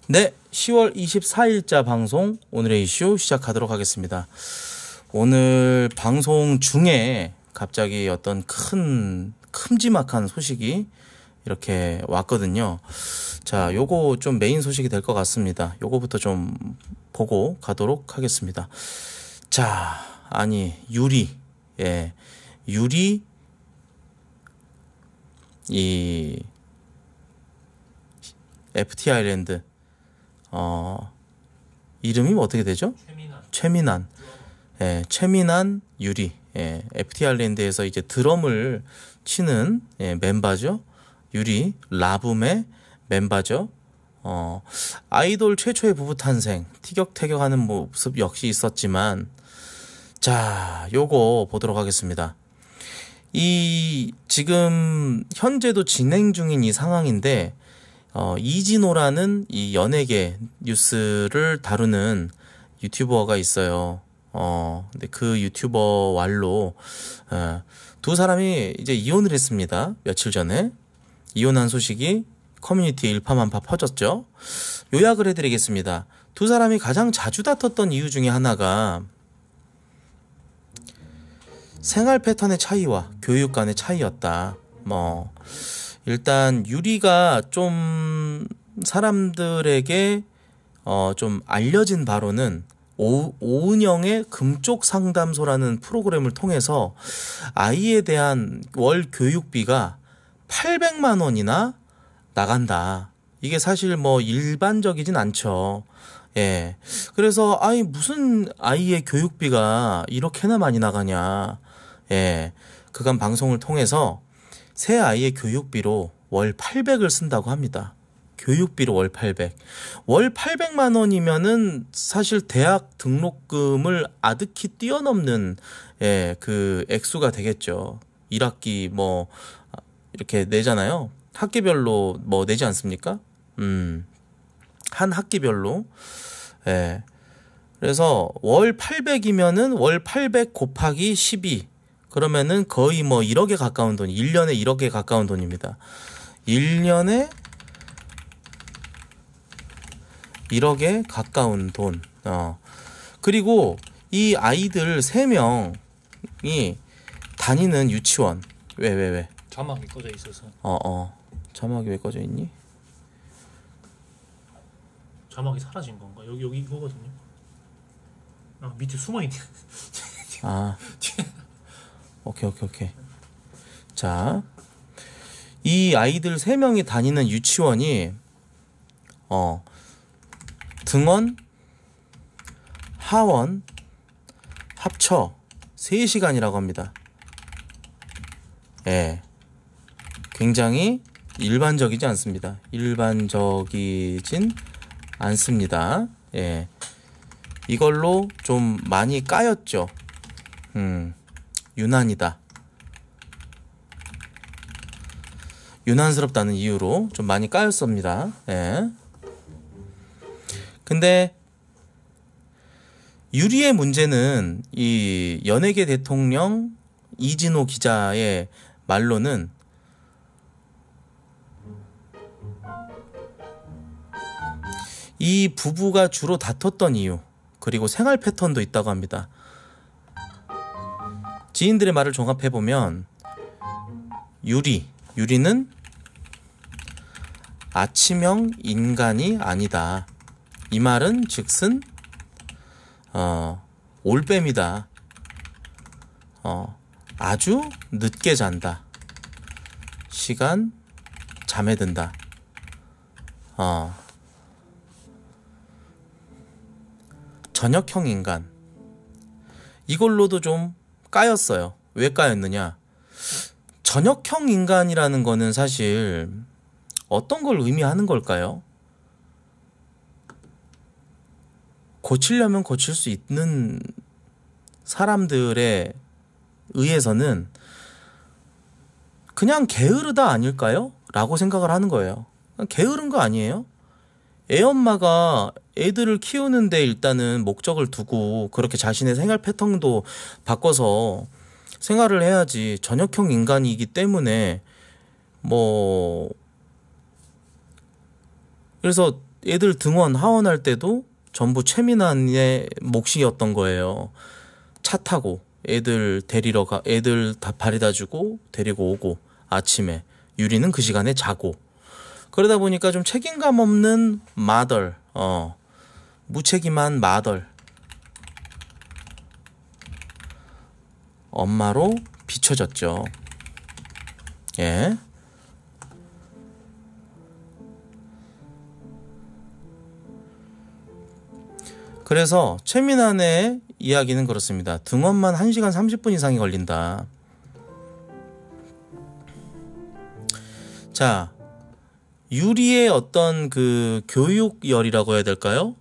네, 10월 24일자 방송 오늘의 이슈 시작하도록 하겠습니다. 오늘 방송 중에 갑자기 어떤 큼지막한 소식이 이렇게 왔거든요. 자, 요거 좀 메인 소식이 될 것 같습니다. 요거부터 좀 보고 가도록 하겠습니다. 자, 아니 유리 이 FT 아일랜드 이름이 뭐 어떻게 되죠? 최민환. 예, 최민환 유리. 예, FT 아일랜드에서 이제 드럼을 치는 멤버죠. 유리 라붐의 멤버죠. 아이돌 최초의 부부 탄생, 티격태격하는 모습 역시 있었지만, 자, 요거 보도록 하겠습니다. 이 지금 현재도 진행 중인 이 상황인데, 이진호라는 이 연예계 뉴스를 다루는 유튜버가 있어요. 근데 그 유튜버 왈로 두 사람이 이제 이혼을 했습니다. 며칠 전에 이혼한 소식이 커뮤니티에 일파만파 퍼졌죠. 요약을 해드리겠습니다. 두 사람이 가장 자주 다퉜던 이유 중에 하나가 생활 패턴의 차이와 교육 간의 차이였다. 일단 유리가 좀 사람들에게 좀 알려진 바로는 오은영의 금쪽 상담소라는 프로그램을 통해서 아이에 대한 월 교육비가 800만 원이나 나간다. 이게 사실 뭐 일반적이진 않죠. 예. 그래서 무슨 아이의 교육비가 이렇게나 많이 나가냐. 예. 그간 방송을 통해서 새 아이의 교육비로 월 800을 쓴다고 합니다. 교육비로 월 800. 월 800만 원이면은 사실 대학 등록금을 아득히 뛰어넘는 그 액수가 되겠죠. 1학기 뭐 이렇게 내잖아요. 학기별로 뭐 내지 않습니까? 한 학기별로. 예. 그래서 월 800이면은 월 800 곱하기 12. 그러면은 거의 뭐 1억에 가까운 돈, 1년에 1억에 가까운 돈입니다. 1년에 1억에 가까운 돈. 그리고 이 아이들 3명이 다니는 유치원. 왜? 자막이 꺼져 있어서. 자막이 왜 꺼져 있니? 자막이 사라진 건가? 여기 이거거든요. 밑에 숨어 있네. 오케이. 자, 이 아이들 3명이 다니는 유치원이 등원, 하원, 합쳐 3시간이라고 합니다. 예. 굉장히 일반적이지 않습니다. 일반적이진 않습니다. 예. 이걸로 좀 많이 까였죠. 유난이다. 유난스럽다는 이유로 좀 많이 까였습니다. 예. 근데 유리의 문제는 이 연예계 대통령 이진호 기자의 말로는 이 부부가 주로 다퉜던 이유, 그리고 생활 패턴도 있다고 합니다. 지인들의 말을 종합해보면 유리는 아침형 인간이 아니다. 이 말은 즉슨 올빼미다. 아주 늦게 잔다. 시간 잠에 든다. 저녁형 인간. 이걸로도 좀 까였어요. 왜 까였느냐? 저녁형 인간이라는 거는 사실 어떤 걸 의미하는 걸까요? 고치려면 고칠 수 있는 사람들에 의해서는 그냥 게으르다 아닐까요? 라고 생각을 하는 거예요. 게으른 거 아니에요? 애엄마가 애들을 키우는데 일단은 목적을 두고 그렇게 자신의 생활 패턴도 바꿔서 생활을 해야지. 저녁형 인간이기 때문에 그래서 애들 등원 하원할 때도 전부 최민환의 몫이었던 거예요. 차 타고 애들 애들 다 바래다 주고 데리고 오고, 아침에 유리는 그 시간에 자고. 그러다 보니까 좀 책임감 없는 마덜, 무책임한 마덜, 엄마로 비춰졌죠. 예. 그래서 최민환의 이야기는 그렇습니다. 등원만 1시간 30분 이상이 걸린다. 자, 유리의 어떤 그 교육열이라고 해야 될까요?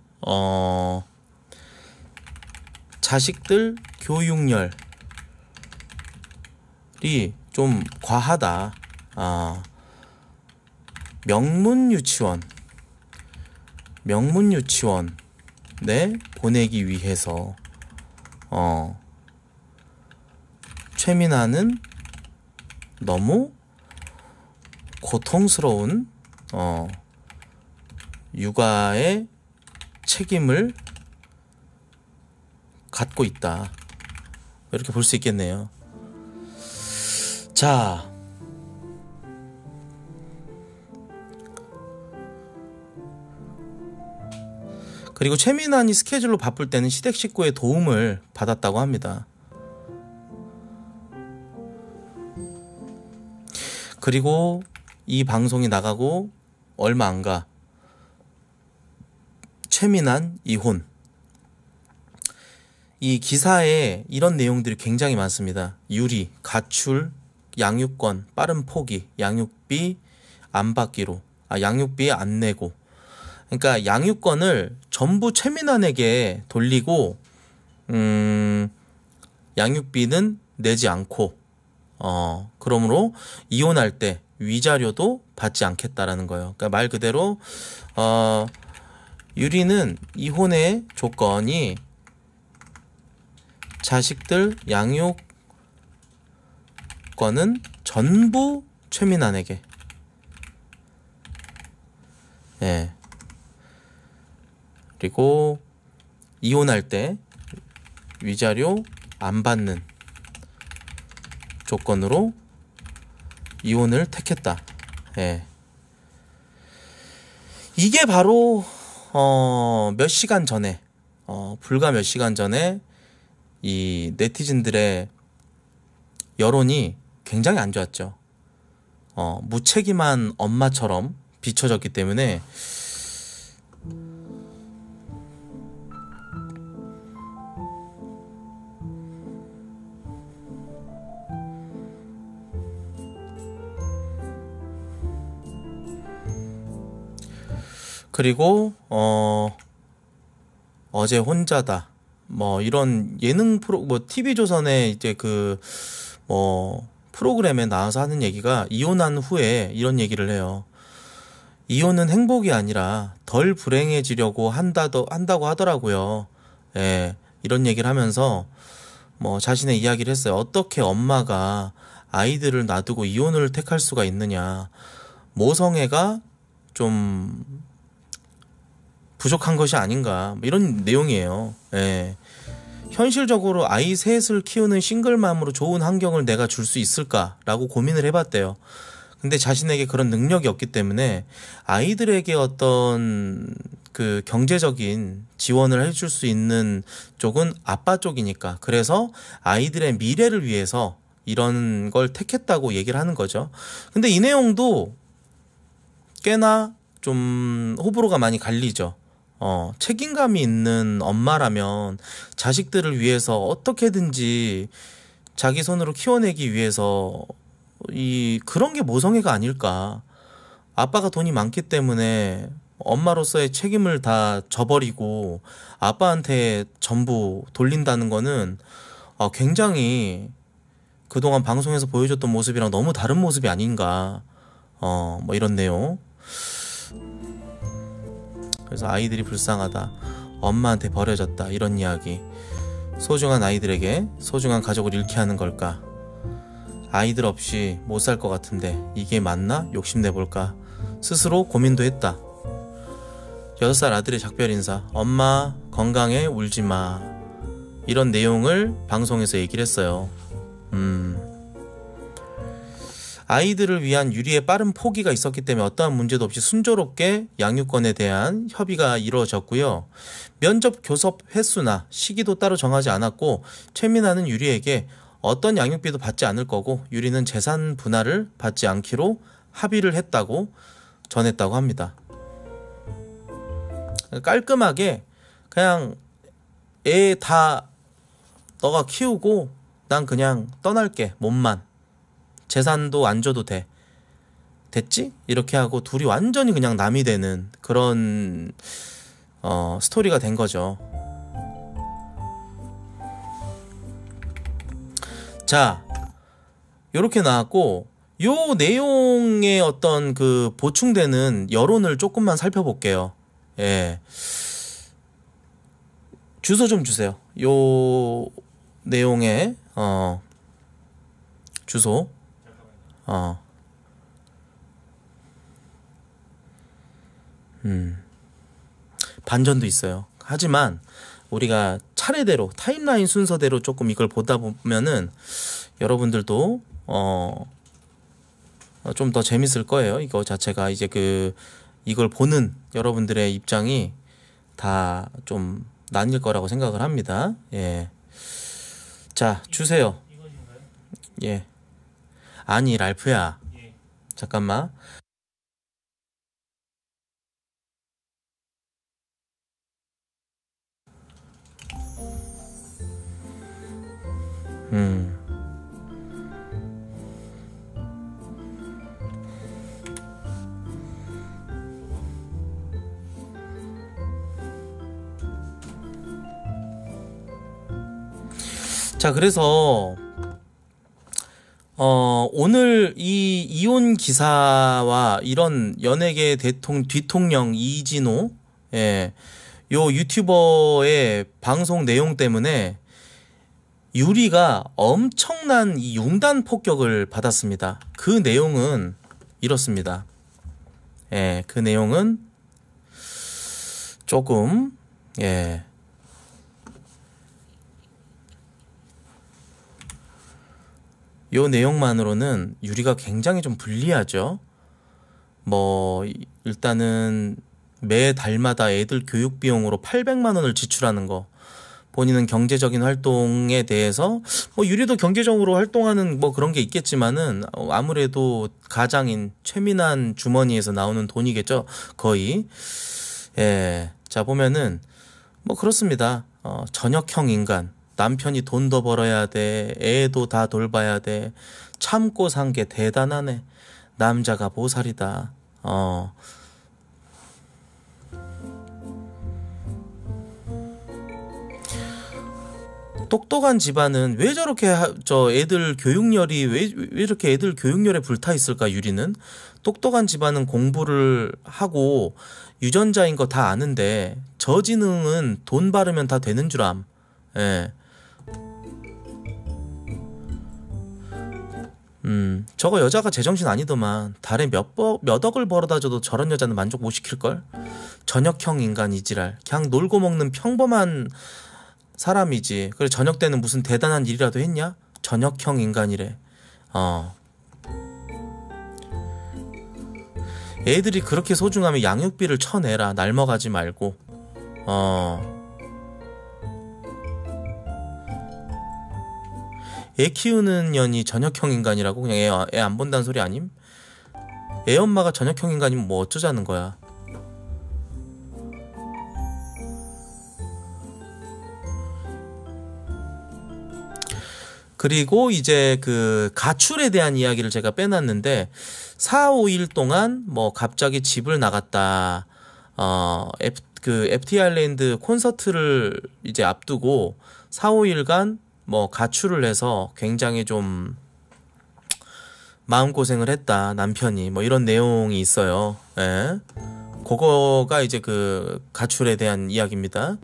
자식들 교육열이 좀 과하다. 명문유치원에 보내기 위해서 최민아는 너무 고통스러운 육아의 책임을 갖고 있다. 이렇게 볼 수 있겠네요. 자, 그리고 최민환이 스케줄로 바쁠 때는 시댁 식구의 도움을 받았다고 합니다. 그리고 이 방송이 나가고 얼마 안 가 최민환 이혼, 이 기사에 이런 내용들이 굉장히 많습니다. 유리, 가출, 양육권, 빠른 포기, 양육비 안 받기로, 양육비 안 내고, 그러니까 양육권을 전부 최민환에게 돌리고 양육비는 내지 않고 그러므로 이혼할 때 위자료도 받지 않겠다라는 거예요. 그러니까 말 그대로 유리는 이혼의 조건이 자식들 양육권은 전부 최민환에게. 예. 그리고 이혼할 때 위자료 안 받는 조건으로 이혼을 택했다. 예. 이게 바로 몇 시간 전에, 불과 몇 시간 전에 이 네티즌들의 여론이 굉장히 안 좋았죠. 무책임한 엄마처럼 비춰졌기 때문에 그리고 어제 혼자다, 뭐 이런 예능 TV조선에 이제 프로그램에 나와서 하는 얘기가, 이혼한 후에 이런 얘기를 해요. 이혼은 행복이 아니라 덜 불행해지려고 한다고 하더라고요. 예, 이런 얘기를 하면서 자신의 이야기를 했어요. 어떻게 엄마가 아이들을 놔두고 이혼을 택할 수가 있느냐, 모성애가 좀 부족한 것이 아닌가, 이런 내용이에요. 예. 현실적으로 아이 셋을 키우는 싱글맘으로 좋은 환경을 내가 줄 수 있을까라고 고민을 해봤대요. 근데 자신에게 그런 능력이 없기 때문에 아이들에게 어떤 그 경제적인 지원을 해줄 수 있는 쪽은 아빠 쪽이니까, 그래서 아이들의 미래를 위해서 이런 걸 택했다고 얘기를 하는 거죠. 근데 이 내용도 꽤나 좀 호불호가 많이 갈리죠. 책임감이 있는 엄마라면 자식들을 위해서 어떻게든지 자기 손으로 키워내기 위해서 그런 게 모성애가 아닐까. 아빠가 돈이 많기 때문에 엄마로서의 책임을 다 져버리고 아빠한테 전부 돌린다는 거는 굉장히 그동안 방송에서 보여줬던 모습이랑 너무 다른 모습이 아닌가. 이런 내용. 그래서 아이들이 불쌍하다, 엄마한테 버려졌다, 이런 이야기. 소중한 아이들에게 소중한 가족을 잃게 하는 걸까? 아이들 없이 못 살 것 같은데 이게 맞나? 욕심내볼까? 스스로 고민도 했다. 6살 아들의 작별 인사. 엄마 건강해 울지 마. 이런 내용을 방송에서 얘기를 했어요. 아이들을 위한 유리의 빠른 포기가 있었기 때문에 어떠한 문제도 없이 순조롭게 양육권에 대한 협의가 이루어졌고요. 면접 교섭 횟수나 시기도 따로 정하지 않았고 최민아는 유리에게 어떤 양육비도 받지 않을 거고 유리는 재산 분할을 받지 않기로 합의를 했다고 전했다고 합니다. 깔끔하게 그냥 애 다 너가 키우고 난 그냥 떠날게. 몸만. 재산도 안 줘도 돼. 됐지? 이렇게 하고 둘이 완전히 그냥 남이 되는 그런 스토리가 된 거죠. 자, 요렇게 나왔고 요 내용의 어떤 그 보충되는 여론을 조금만 살펴볼게요. 예. 주소 좀 주세요. 요 내용의 주소. 반전도 있어요. 하지만 우리가 차례대로 타임라인 순서대로 조금 이걸 보다 보면은 여러분들도 좀 더 재밌을 거예요. 이거 자체가 이제 이걸 보는 여러분들의 입장이 다 좀 나뉠 거라고 생각을 합니다. 예. 자, 주세요. 이것인가요? 예. 아니, 랄프야. 예. 잠깐만. 자, 그래서 오늘 이 이혼 기사와 이런 연예계 뒤통령 이진호, 예, 요 유튜버의 방송 내용 때문에 유리가 엄청난 이 융단 폭격을 받았습니다. 그 내용은 이렇습니다. 예, 그 내용은 조금, 예. 요 내용만으로는 유리가 굉장히 좀 불리하죠. 뭐 일단은 매 달마다 애들 교육 비용으로 800만 원을 지출하는 거. 본인은 경제적인 활동에 대해서 뭐 유리도 경제적으로 활동하는 뭐 그런 게 있겠지만은 아무래도 가장인 최민한 주머니에서 나오는 돈이겠죠. 거의. 예. 자, 보면은 뭐 그렇습니다. 전역형 인간. 남편이 돈 더 벌어야 돼. 애도 다 돌봐야 돼. 참고 산 게 대단하네. 남자가 보살이다. 똑똑한 집안은 왜 저렇게 애들 교육열이 왜 이렇게 애들 교육열에 불타 있을까? 유리는 똑똑한 집안은 공부를 하고 유전자인 거 다 아는데 저지능은 돈 바르면 다 되는 줄 암. 예. 저거 여자가 제정신 아니더만. 달에 몇 억을 벌어다 줘도 저런 여자는 만족 못 시킬걸? 전역형 인간 이지랄. 그냥 놀고 먹는 평범한 사람이지. 그래, 저녁 때는 무슨 대단한 일이라도 했냐? 전역형 인간이래. 애들이 그렇게 소중하면 양육비를 쳐내라. 날먹하지 말고. 애 키우는 년이 전역형 인간이라고? 그냥 애 안 본다는 소리 아님? 애 엄마가 전역형 인간이면 뭐 어쩌자는 거야. 그리고 이제 그 가출에 대한 이야기를 제가 빼놨는데 4, 5일 동안 뭐 갑자기 집을 나갔다. FT 아일랜드 콘서트를 이제 앞두고 4, 5일간 뭐 가출을 해서 굉장히 좀 마음고생을 했다. 남편이 뭐 이런 내용이 있어요. 예. 그거가 이제 그 가출에 대한 이야기입니다.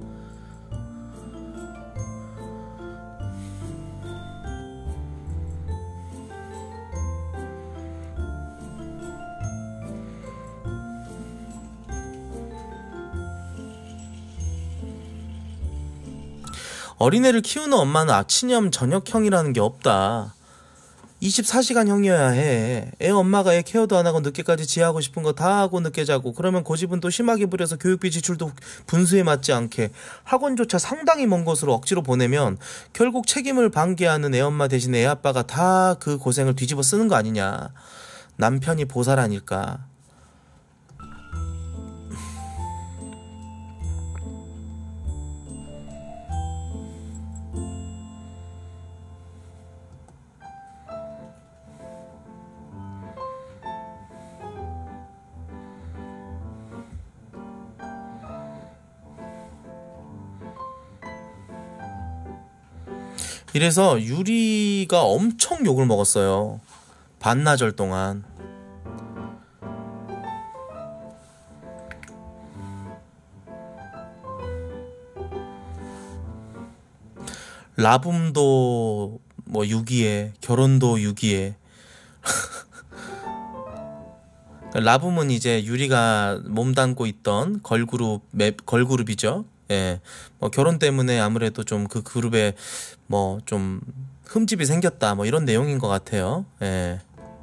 어린애를 키우는 엄마는 아침형 저녁형이라는 게 없다. 24시간형이어야 해. 애 엄마가 애 케어도 안 하고 늦게까지 지 하고 싶은 거 다 하고 늦게 자고 그러면 고집은 또 심하게 부려서 교육비 지출도 분수에 맞지 않게 학원조차 상당히 먼 곳으로 억지로 보내면 결국 책임을 방기하는 애 엄마 대신 애 아빠가 다 그 고생을 뒤집어 쓰는 거 아니냐. 남편이 보살 아닐까. 이래서 유리가 엄청 욕을 먹었어요. 반나절 동안. 라붐도 뭐 유기에, 결혼도 유기에. 라붐은 이제 유리가 몸담고 있던 걸그룹이죠. 예. 뭐 결혼 때문에 아무래도 좀 그 그룹에 뭐 좀 흠집이 생겼다. 뭐 이런 내용인 것 같아요. 예.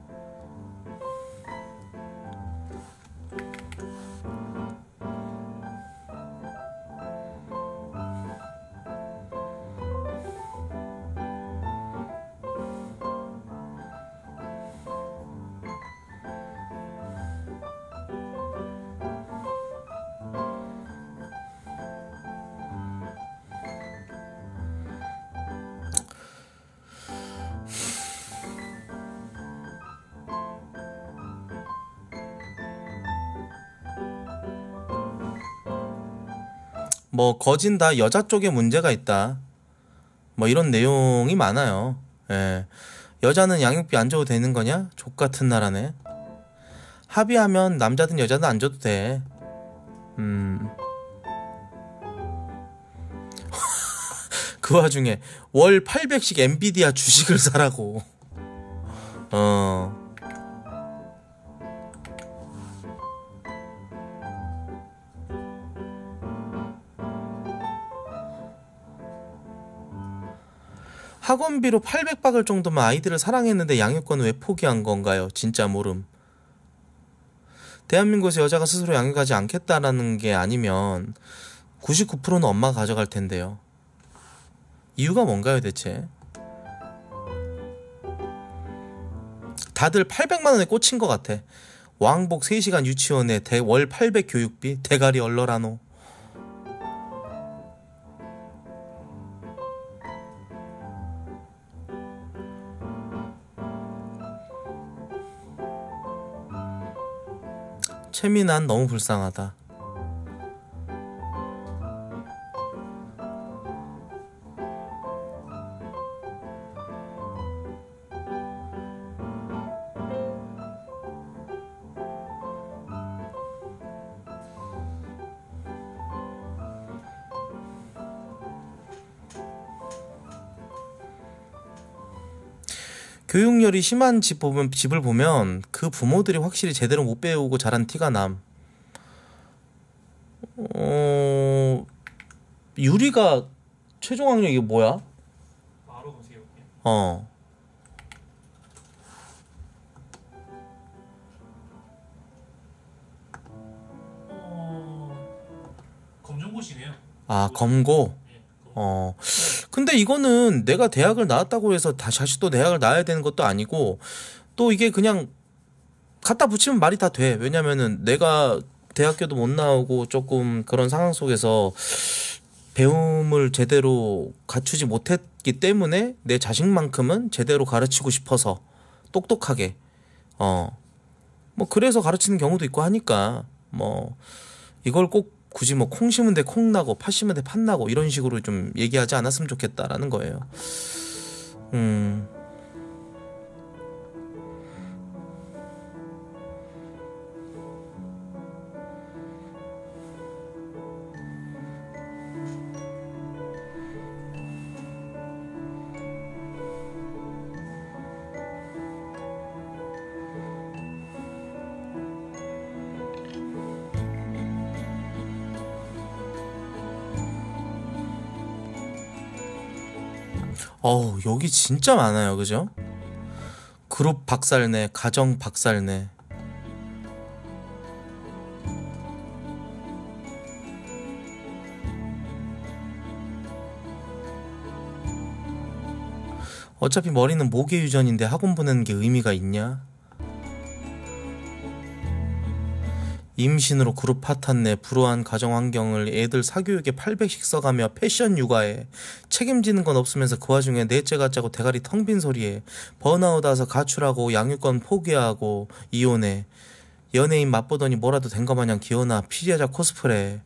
뭐 거진 다 여자 쪽에 문제가 있다. 뭐 이런 내용이 많아요. 예. 여자는 양육비 안 줘도 되는 거냐? 족 같은 나라네. 합의하면 남자든 여자든 안 줘도 돼. 그 와중에 월 800씩 엔비디아 주식을 사라고. 어. 학원비로 800 박을 정도면 아이들을 사랑했는데 양육권은 왜 포기한 건가요? 진짜 모름. 대한민국에서 여자가 스스로 양육하지 않겠다라는 게 아니면 99%는 엄마가 가져갈 텐데요. 이유가 뭔가요 대체? 다들 800만 원에 꽂힌 것 같아. 왕복 3시간 유치원에 월 800 교육비? 대가리 얼러라노. 채민아 너무 불쌍하다. 교육열이 심한 집을 보면 그 부모들이 확실히 제대로 못 배우고 자란 티가 남. 유리가 최종 학력이 뭐야? 바로 검색해볼게요. 어. 검정고시네요. 아, 검고? 네, 근데 이거는 내가 대학을 나왔다고 해서 다시 또 대학을 나와야 되는 것도 아니고, 또 이게 그냥 갖다 붙이면 말이 다 돼. 왜냐면은 내가 대학교도 못 나오고 조금 그런 상황 속에서 배움을 제대로 갖추지 못했기 때문에 내 자식만큼은 제대로 가르치고 싶어서 똑똑하게, 뭐 그래서 가르치는 경우도 있고 하니까, 뭐 이걸 꼭 굳이 뭐 콩 심은 데 콩 나고 팥 심은 데 팥 나고 이런 식으로 좀 얘기하지 않았으면 좋겠다라는 거예요. 어우, 여기 진짜 많아요. 그죠? 그룹 박살내, 가정 박살내. 어차피 머리는 모계 유전인데 학원 보내는 게 의미가 있냐? 임신으로 그룹 파탄내, 불우한 가정 환경을 애들 사교육에 800씩 써가며 패션 육아에 책임지는 건 없으면서 그 와중에 넷째 갖자고 대가리 텅 빈 소리에 번아웃 와서 가출하고 양육권 포기하고 이혼해. 연예인 맛보더니 뭐라도 된 거 마냥 기어나 피리여자 코스프레.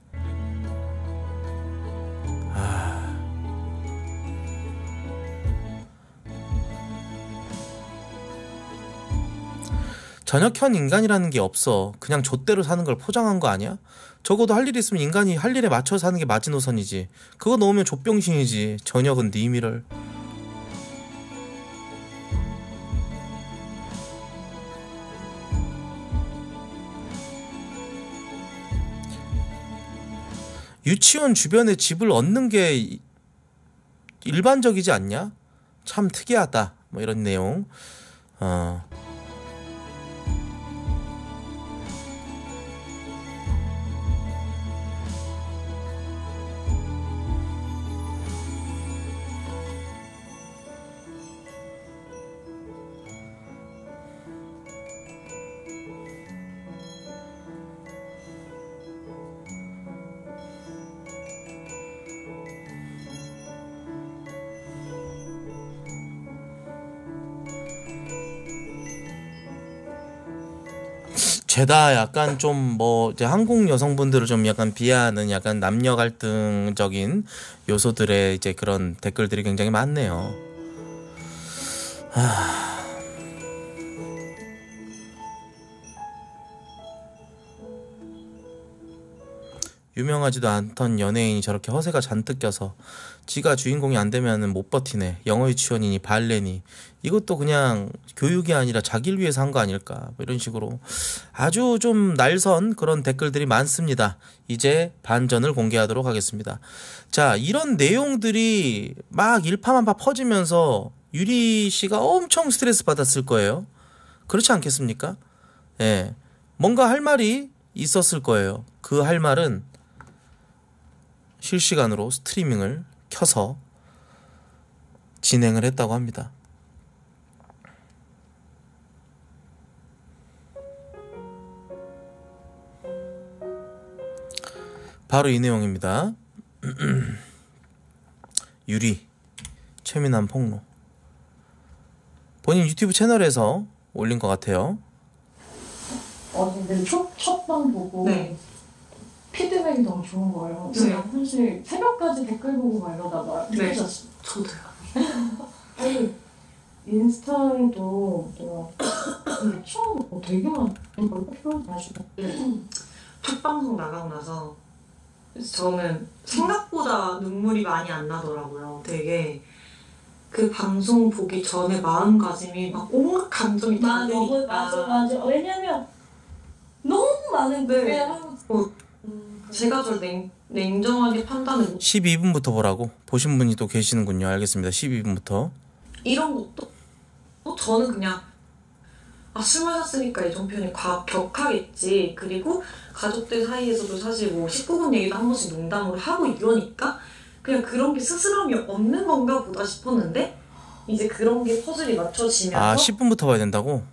전역현 인간이라는 게 없어. 그냥 좆대로 사는 걸 포장한 거 아니야? 적어도 할 일 있으면 인간이 할 일에 맞춰 사는 게 마지노선이지. 그거 넣으면 좆병신이지. 전역은 네 미를. 유치원 주변에 집을 얻는 게 일반적이지 않냐? 참 특이하다. 뭐 이런 내용. 죄다 약간 좀 뭐 이제 한국 여성분들을 좀 약간 비하하는 약간 남녀 갈등적인 요소들의 이제 그런 댓글들이 굉장히 많네요. 유명하지도 않던 연예인이 저렇게 허세가 잔뜩 껴서 지가 주인공이 안 되면은 못 버티네. 영어 유치원이니 발레니. 이것도 그냥 교육이 아니라 자기를 위해서 한 거 아닐까. 뭐 이런 식으로 아주 좀 날선 그런 댓글들이 많습니다. 이제 반전을 공개하도록 하겠습니다. 자, 이런 내용들이 막 일파만파 퍼지면서 유리 씨가 엄청 스트레스 받았을 거예요. 그렇지 않겠습니까? 예. 뭔가 할 말이 있었을 거예요. 그 할 말은 실시간으로 스트리밍을 켜서 진행을 했다고 합니다. 바로 이 내용입니다. 유리 최민한 폭로. 본인 유튜브 채널에서 올린 것 같아요. 근데 첫방 보고 네. 피드백이 너무 좋은 거예요. 네. 제가 사실 새벽까지 댓글 보고 막 이러다가 네. 늦었어요. 저도요. 아니 인스타에도 처음 되게 많은 걸 표현하시는데 첫 방송 나가고 나서 저는 생각보다 눈물이 많이 안 나더라고요. 되게 그 방송 보기 전에 마음가짐이 막 온갖 감정이 다 드니까. 맞아. 왜냐면 너무 많은 네. 게 하고 제가 저를 냉정하게 판단을 못 12분부터 보라고? 보신 분이 또 계시는군요. 알겠습니다. 12분부터. 이런 것도 저는 그냥 술 마셨으니까 이 종편이 격하겠지. 그리고 가족들 사이에서도 사실 뭐 19금 얘기도 한 번씩 농담으로 하고 이러니까 그냥 그런 게 스스럼이 없는 건가 보다 싶었는데 이제 그런 게 퍼즐이 맞춰지면서 10분부터 봐야 된다고?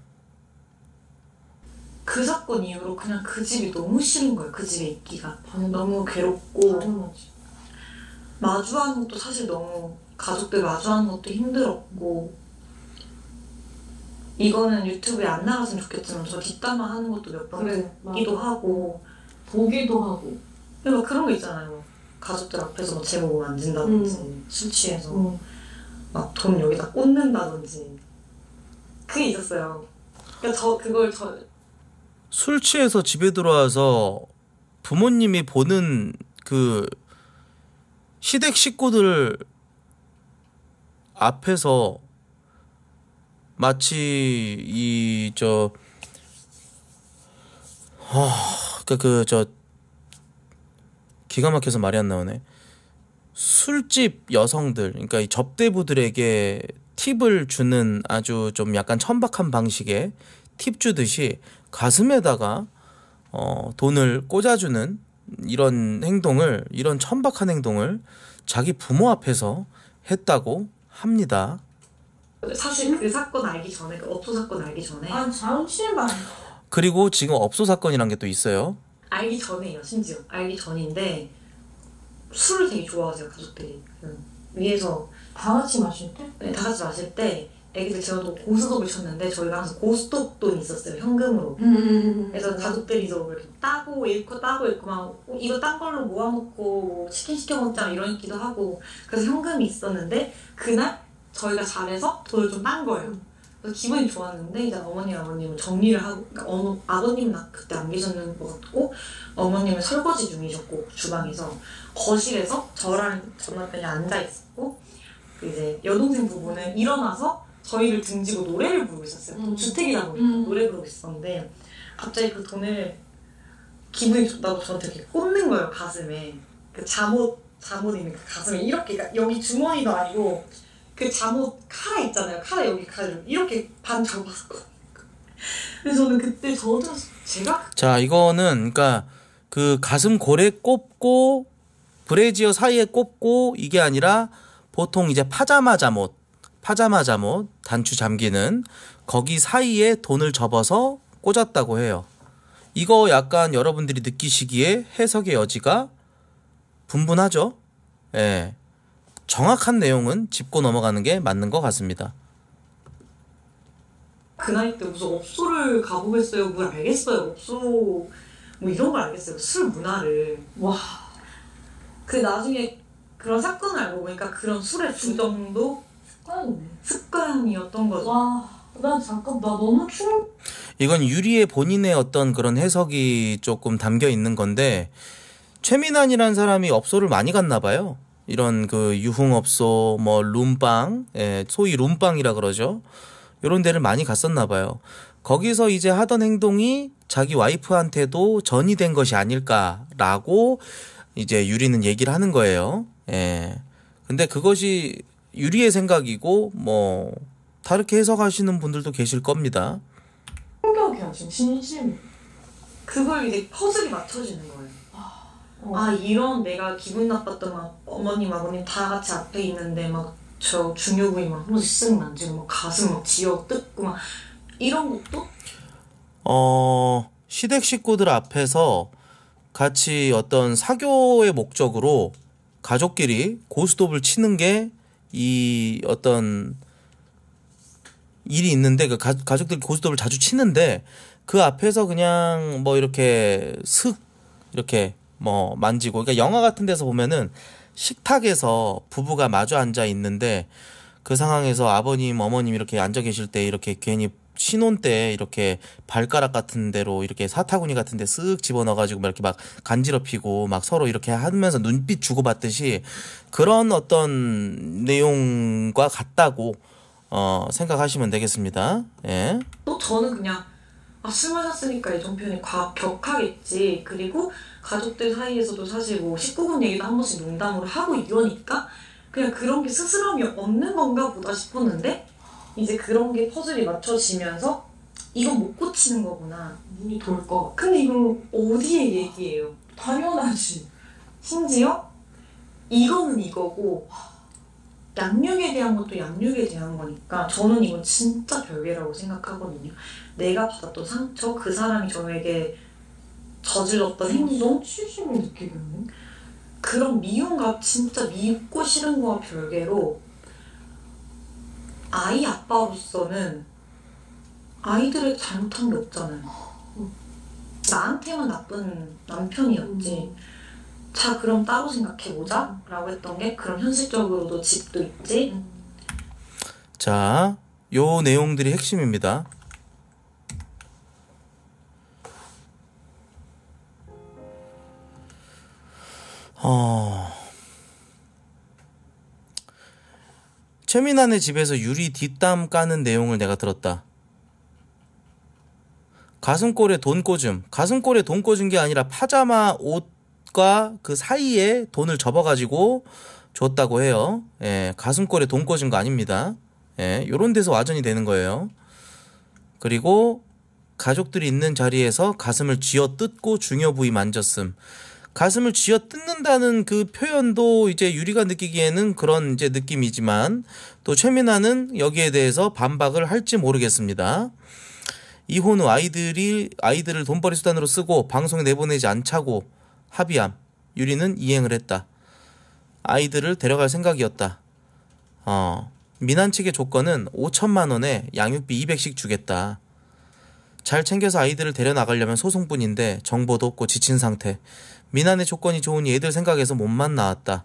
그 사건 이후로 그냥 그 집이 너무 싫은 거예요. 그 집에 있기가 너무 괴롭고 당연하지. 마주하는 것도 사실 너무 가족들 마주하는 것도 힘들었고 이거는 유튜브에 안 나갔으면 좋겠지만 저 뒷담화 하는 것도 몇 번 그래, 듣기도 하고 보기도 하고 막 그런 거 있잖아요. 가족들 앞에서 뭐 제목 만진다든지 술 취해서 막 돈 여기다 꽂는다든지 그게 있었어요. 그러니까 술 취해서 집에 들어와서 부모님이 보는 그 시댁 식구들 앞에서 마치 기가 막혀서 말이 안 나오네. 술집 여성들, 그러니까 이 접대부들에게 팁을 주는 아주 좀 약간 천박한 방식의 팁 주듯이 가슴에다가 돈을 꽂아주는 이런 행동을, 이런 천박한 행동을 자기 부모 앞에서 했다고 합니다. 사실 그 사건 알기 전에, 그 업소 사건 알기 전에 아 잠시만. 그리고 지금 업소 사건이란 게 또 있어요. 알기 전에요. 심지어 알기 전인데 술을 되게 좋아하세요, 가족들이. 위에서 다 같이 마실 때? 네, 다 같이 마실 때 애기들 재워두고 고스톱을 쳤는데 저희가 항상 고스톱 돈이 있었어요, 현금으로. 그래서 가족들이도 이렇게 따고 잃고 막 이거 딴 걸로 모아놓고 뭐 치킨 시켜 먹자 이러기도 하고. 그래서 현금이 있었는데 그날 저희가 잘해서 돈을 좀 딴 거예요. 그래서 기분이 좋았는데 이제 아버님은 정리를 하고, 그러니까 아버님은 그때 안 계셨는 것 같고 어머님은 설거지 중이셨고 주방에서 거실에서 저랑 전 남편이 앉아 있었고 이제 여동생 부부는 일어나서 저희를 등지고 노래를 부르고 있었어요. 주택이다 보니까 노래 부르고 있었는데 갑자기 그 돈을 기분이 좋다고 저한테 이렇게 꽂는 거예요, 가슴에. 그 잠옷 입는 그 가슴에 이렇게, 그러니까 여기 주머니도 아니고 그 잠옷 카라 있잖아요. 카라 여기 가지고 이렇게 반 접었거든요. 그래서 저는 그때 저도 제가 자, 이거는 그러니까 그 가슴 골에 꼽고 브래지어 사이에 꼽고 이게 아니라 보통 이제 파자마 잠옷 단추 잠기는 거기 사이에 돈을 접어서 꽂았다고 해요. 이거 약간 여러분들이 느끼시기에 해석의 여지가 분분하죠. 예. 정확한 내용은 짚고 넘어가는 게 맞는 것 같습니다. 그 나이 때 무슨 업소를 가보겠어요, 뭘 알겠어요, 업소 뭐 이런 걸 알겠어요, 술 문화를. 와. 그 나중에 그런 사건을 알고 보니까 그런 술의 주정도 습관이네. 습관이었던 거죠. 와. 나 잠깐 나 너무 충. 이건 유리의 본인의 어떤 그런 해석이 조금 담겨 있는 건데, 최민환이라는 사람이 업소를 많이 갔나 봐요. 이런 그 유흥업소, 뭐 룸빵, 소위 룸빵이라 그러죠. 이런 데를 많이 갔었나 봐요. 거기서 이제 하던 행동이 자기 와이프한테도 전이 된 것이 아닐까라고 이제 유리는 얘기를 하는 거예요. 예. 근데 그것이 유리의 생각이고 뭐 다르게 해석하시는 분들도 계실 겁니다. 충격이야 지금 진심. 그걸 이제 퍼즐이 맞춰지는 거예요. 아, 이런 내가 기분 나빴던 막 어머님 아버님 다 같이 앞에 있는데 막 저 중요 부위 막 한 번씩 쓱 만지고 막 가슴 막 쥐어 뜯고 막 이런 것도 시댁 식구들 앞에서 같이 어떤 사교의 목적으로 가족끼리 고스톱을 치는 게 이 어떤 일이 있는데, 그 가족들이 고스톱을 자주 치는데 그 앞에서 그냥 뭐 이렇게 슥 이렇게 뭐 만지고, 그러니까 영화 같은 데서 보면은 식탁에서 부부가 마주 앉아 있는데 그 상황에서 아버님 어머님 이렇게 앉아 계실 때 이렇게 괜히 신혼 때 이렇게 발가락 같은 데로 이렇게 사타구니 같은 데 쓱 집어넣어가지고 막 이렇게 막 간지럽히고 막 서로 이렇게 하면서 눈빛 주고받듯이 그런 어떤 내용과 같다고 생각하시면 되겠습니다. 예. 또 저는 그냥 술 마셨으니까 애정표현이 격하겠지. 그리고 가족들 사이에서도 사실 뭐 19금 얘기도 한 번씩 농담으로 하고 이러니까 그냥 그런 게 스스럼이 없는 건가 보다 싶었는데 이제 그런 게 퍼즐이 맞춰지면서 이건 못 고치는 거구나. 눈이 돌 거. 근데 이건 어디의 얘기예요? 당연하지. 심지어 이거는 이거고 양육에 대한 것도 양육에 대한 거니까 저는 이건 진짜 별개라고 생각하거든요. 내가 받았던 상처, 그 사람이 저에게 저질렀던 행동, 수치심을 느끼겠네. 그런 미움과 진짜 밉고 싫은 거와 별개로 아이 아빠로서는 아이들을 잘못한 게 없잖아요. 나한테만 나쁜 남편이었지. 자, 그럼 따로 생각해보자 라고 했던 게 그런 현실적으로도 집도 있지. 자, 요 내용들이 핵심입니다. 최민환의 집에서 유리 뒷담 까는 내용을 내가 들었다. 가슴골에 돈 꽂음. 가슴골에 돈 꽂은 게 아니라 파자마 옷 빚과 그 사이에 돈을 접어가지고 줬다고 해요. 예, 가슴골에 돈 꽂은 거 아닙니다. 예, 요런 데서 와전이 되는 거예요. 그리고 가족들이 있는 자리에서 가슴을 쥐어 뜯고 중요 부위 만졌음. 가슴을 쥐어 뜯는다는 그 표현도 이제 유리가 느끼기에는 그런 이제 느낌이지만 또 최민아는 여기에 대해서 반박을 할지 모르겠습니다. 이혼 후 아이들을 돈벌이 수단으로 쓰고 방송에 내보내지 않자고 합의함. 유리는 이행을 했다. 아이들을 데려갈 생각이었다. 미난 측의 조건은 5천만 원에 양육비 200씩 주겠다. 잘 챙겨서 아이들을 데려나가려면 소송뿐인데 정보도 없고 지친 상태. 미난의 조건이 좋으니 애들 생각해서 몸만 나왔다.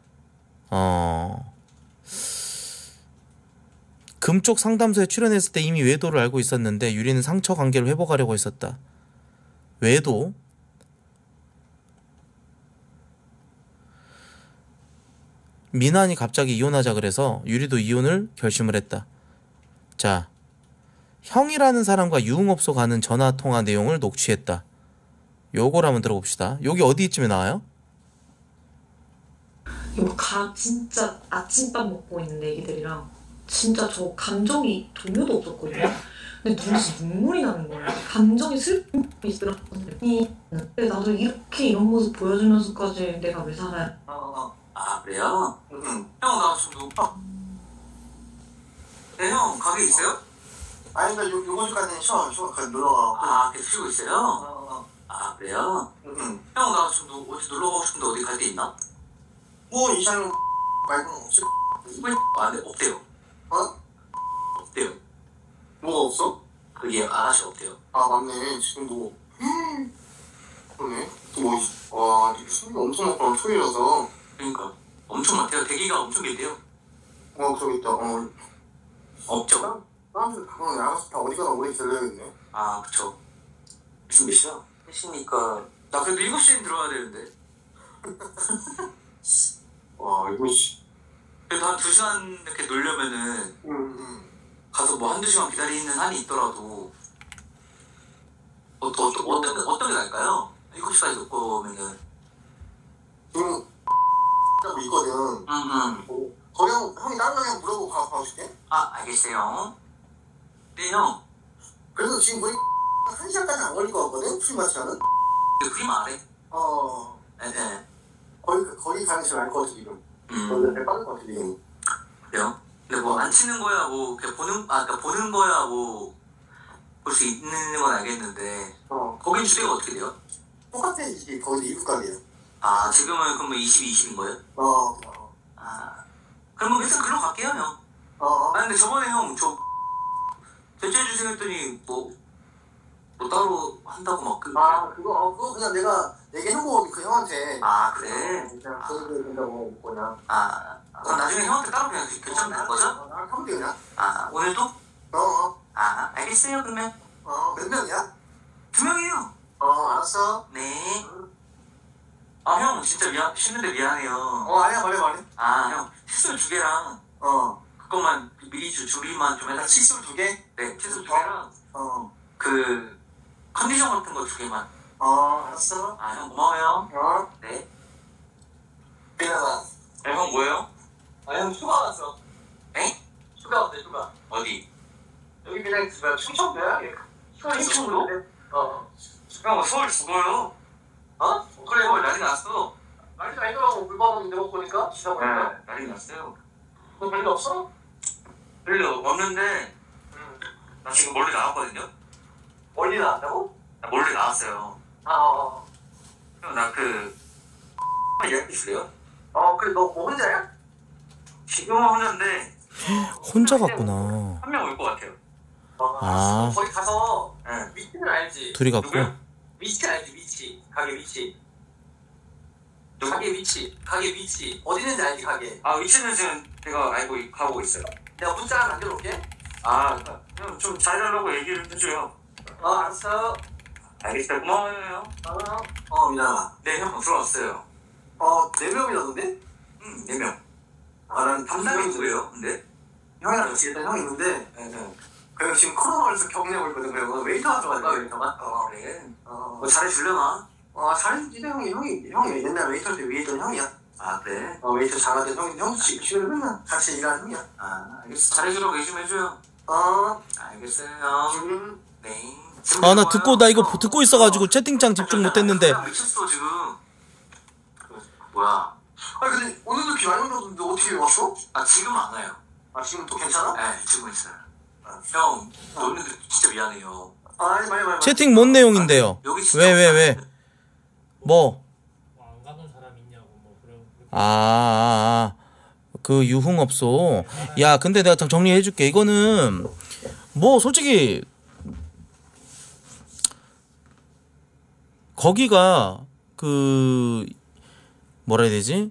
금쪽 상담소에 출연했을 때 이미 외도를 알고 있었는데 유리는 상처 관계를 회복하려고 했었다. 외도? 미난이 갑자기 이혼하자 그래서 유리도 이혼을 결심을 했다. 자, 형이라는 사람과 유흥업소 가는 전화통화 내용을 녹취했다. 요걸 한번 들어봅시다. 여기 어디쯤에 나와요? 진짜 아침밥 먹고 있는 애기들이랑 진짜 저 감정이 동요도 없었거든요. 근데 눈에서 눈물이 나는 거예요. 감정이 슬픔이 있더라고요. 나도 이런 모습 보여주면서까지 내가 왜 살아야? 아 그래요? 형 나 지금 네, 형 가게 있어요? 아니 나 요번 주까지는 쉬어 놀러 가고. 아 계속 쉬고 있어요? 아 그래요? 형 나 지금 어디 놀러 가고 싶은데 어디 갈 데 있나? 뭐 이상형 말고는 없지. 아 네 없대요. 없대요. 뭐가 없어? 그게 아가씨 없대요. 아 맞네 지금 뭐 그러네 또와 숨이 엄청 많구나 토요일이라서. 그러니까 엄청 많대요. 대기가 엄청 길대요. 그러겠다. 없죠? 사람들 가면 나가서 다 어디 가나 오래 있을래야겠네. 아 그쵸. 지금 몇 시야? 3시니까 나 그래도 7시엔 들어와야 되는데. 와 7시. 그래도 한 2시간 이렇게 놀려면은 가서 뭐 1-2시간 기다리는 한이 있더라도 어떤 게 나을까요? 7시까지 놓고 오면은 지금 하고 있거든. 거기 형이 다른 방향 물어보고 가고 싶대? 아 알겠어요. 네 형. 그래도 지금 우리 1시간까지 안 걸릴 것 같거든? 프리마치라는? 프리마 아래? 네. 거기 가는 시간 알 것 같아 지금. 거기 빠를 것 같아 지금. 그래요? 근데 뭐 안 치는 거야 뭐 그냥 그러니까 보는 거야 뭐 볼 수 있는 건 알겠는데 거긴 주제가 어떻게 돼요? 똑같아 이게 거기도 입국각이야. 아 지금은 그럼 뭐 20인 거예요? 아 그럼 일단 글로 갈게요 형. 아 근데 저번에 형 저 대체해주세요 했더니 뭐 따로 한다고 막 그거 그냥 내가 얘기해보고 그 형한테. 아 그래? 그냥 그거 된다고 그냥. 그럼 나중에 형한테 따로 그냥 결정되는 거죠? 하면 돼 그냥. 오늘도? 알겠어요 그러면. 몇 명이야? 2명이에요. 알았어. 네. 형 진짜 쉬는데 미안해요. 아니야 말해. 형 칫솔 2개랑 그것만 미리 준비만 좀 해라. 칫솔 2개? 네 칫솔 2개랑 그 컨디션 같은 거 2개만. 알았어. 형 고마워요. 네. 미안하다. 형 뭐예요? 형 휴가 갔어. 에? 휴가 왔대 휴가. 어디? 여기 그냥 충청도야? 충청도? 형 서울 죽어요. 그래 서울 난리 났어. 난리 나더라고 물 받았는데 못 보니까 지다 보니까. 네, 난리 났어요. 너 별일 없어? 별일 없는데 나 지금 멀리 나왔거든요. 멀리 나왔다고? 나 멀리 나왔어요. 형 나 예약해 줄래요? 그래 너 뭐 혼자야? 지금은 혼자인데 혼자 갔구나. 한 명 올 것 같아요. 거기 가서 네. 위치는 알지? 둘이 갔고. 누구요? 위치 알지 위치 가게 위치. 가게 위치 어디 있는지 알지 가게. 위치는 지금 제가 알고 가고 있어요. 내가 문자 남겨놓을게. 형 좀 잘하려고 얘기를 해줘요. 알았어. 알겠어요. 고마워요. 미안하다. 네, 형 들어왔어요. 4명이라던데? 4명. 난 담당이 누구예요? 근데? 형이랑 같이 일단 형이 있는데 네. 그냥 지금 코로나 걸려서 격리하고 있거든. 그래 웨이터가 들어갈까 웨이터가? 그래. 뭐 뭐 잘해주려나? 잘해주지 형이 옛날 웨이터 때 위에 있던 형이야. 아 그래? 웨이터 잘하던 형 지금 맨날 같이 일하는 형이야. 아 알겠어. 잘해주라고 얘기 좀 해줘요. 알겠어요. 네. 나 나 이거 듣고 있어가지고 채팅창 집중 못했는데. 미쳤어 지금. 뭐야? 근데 오늘도 비 많이 오는데 어떻게 왔어? 지금은 안 와요. 지금 또 괜찮아? 네 지금 있어요. 형 너희들 진짜 미안해요. 많이. 채팅 뭔 내용인데요? 여기 진짜 왜? 뭐? 안 가는 사람 있냐고 뭐 그런. 그 유흥업소. 야, 근데 내가 정리해줄게. 이거는 뭐 솔직히 거기가 그 뭐라 해야 되지?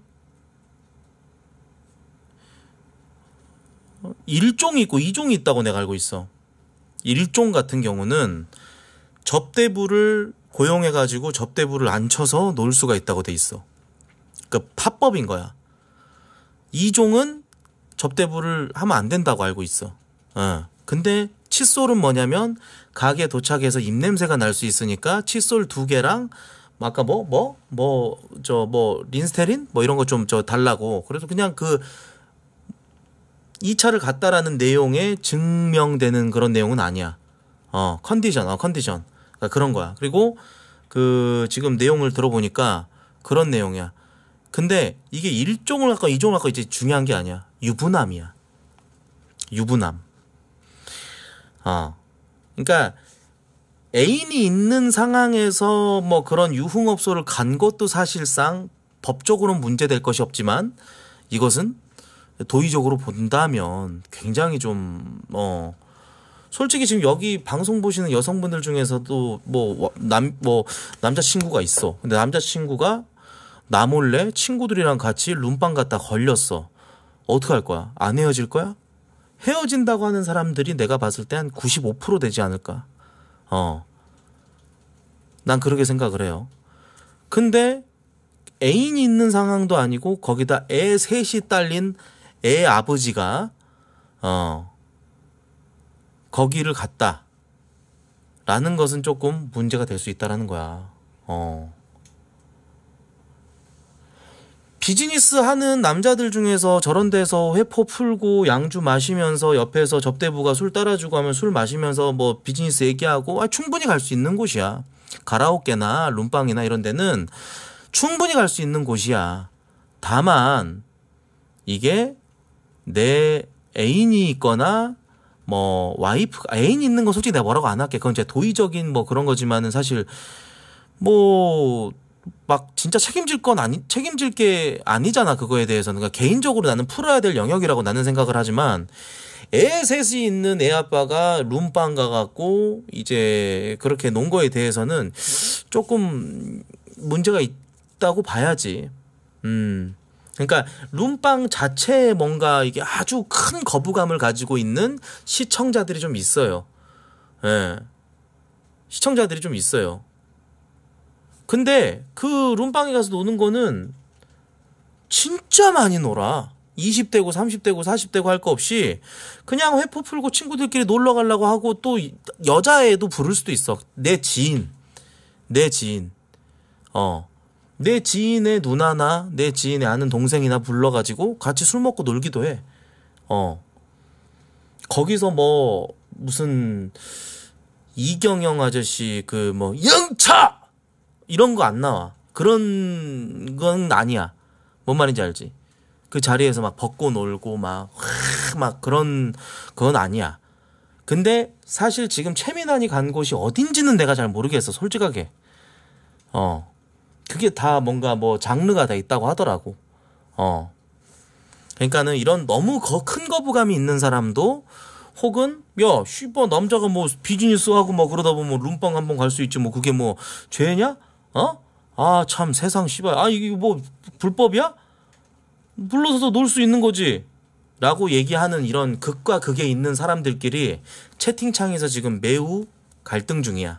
1종이 있고 2종이 있다고 내가 알고 있어. 1종 같은 경우는 접대부를 고용해가지고 접대부를 앉혀서 놀 수가 있다고 돼 있어. 그러니까 파법인 거야. 2종은 접대부를 하면 안 된다고 알고 있어. 근데 칫솔은 뭐냐면 가게 도착해서 입냄새가 날 수 있으니까 칫솔 2개랑 아까 린스테린? 뭐 이런 거 좀 달라고. 그래서 그냥 그 2차를 갔다라는 내용에 증명되는 그런 내용은 아니야. 컨디션. 그러니까 그런 거야. 그리고 그 지금 내용을 들어보니까 그런 내용이야. 근데 이게 1종을 할까 2종을 할까 이제 중요한 게 아니야. 유부남이야. 유부남. 그러니까 애인이 있는 상황에서 뭐 그런 유흥업소를 간 것도 사실상 법적으로는 문제될 것이 없지만 이것은 도의적으로 본다면 굉장히 좀 솔직히 지금 여기 방송 보시는 여성분들 중에서도 남자친구가 있어. 근데 남자친구가 나 몰래 친구들이랑 같이 룸빵 갔다 걸렸어. 어떻게 할 거야? 안 헤어질 거야? 헤어진다고 하는 사람들이 내가 봤을 때 한 95% 되지 않을까? 난 그렇게 생각을 해요. 근데 애인이 있는 상황도 아니고 거기다 애 셋이 딸린 애 아버지가 거기를 갔다 라는 것은 조금 문제가 될 수 있다라는 거야. 비즈니스 하는 남자들 중에서 저런 데서 회포 풀고 양주 마시면서 옆에서 접대부가 술 따라주고 하면 술 마시면서 뭐 비즈니스 얘기하고 충분히 갈 수 있는 곳이야. 가라오케나 룸빵이나 이런 데는 충분히 갈 수 있는 곳이야. 다만 이게 내 애인이 있거나 뭐 애인이 있는 건 솔직히 내가 뭐라고 안 할게. 그건 이제 도의적인 뭐 그런 거지만은 사실 뭐 막 진짜 책임질 게 아니잖아. 그거에 대해서는. 그러니까 개인적으로 나는 풀어야 될 영역이라고 나는 생각을 하지만 애 셋이 있는 애 아빠가 룸빵 가갖고 이제 그렇게 논 거에 대해서는 조금 문제가 있다고 봐야지. 그러니까 룸빵 자체에 뭔가 이게 아주 큰 거부감을 가지고 있는 시청자들이 좀 있어요. 예. 시청자들이 좀 있어요. 근데 그 룸빵에 가서 노는 거는 진짜 많이 놀아. 20대고 30대고 40대고 할 거 없이 그냥 회포 풀고 친구들끼리 놀러 가려고 하고 또 여자애도 부를 수도 있어. 내 지인. 내 지인의 누나나 내 지인의 아는 동생이나 불러가지고 같이 술 먹고 놀기도 해. 거기서 뭐 무슨 이경영 아저씨 그 뭐 영차 이런 거 안 나와. 그런 건 아니야. 뭔 말인지 알지? 그 자리에서 막 벗고 놀고 막 그런 그건 아니야. 근데 사실 지금 최민환이 간 곳이 어딘지는 내가 잘 모르겠어. 솔직하게. 그게 다 뭔가 뭐 장르가 다 있다고 하더라고. 그러니까는 이런 너무 큰 거부감이 있는 사람도 혹은 야 씨발 남자가 뭐 비즈니스 하고 뭐 그러다 보면 룸빵 한번 갈 수 있지 뭐 그게 뭐 죄냐? 참 세상 씨발 이게 뭐 불법이야? 불러서도 놀 수 있는 거지 라고 얘기하는 이런 극과 극에 있는 사람들끼리 채팅창에서 지금 매우 갈등 중이야.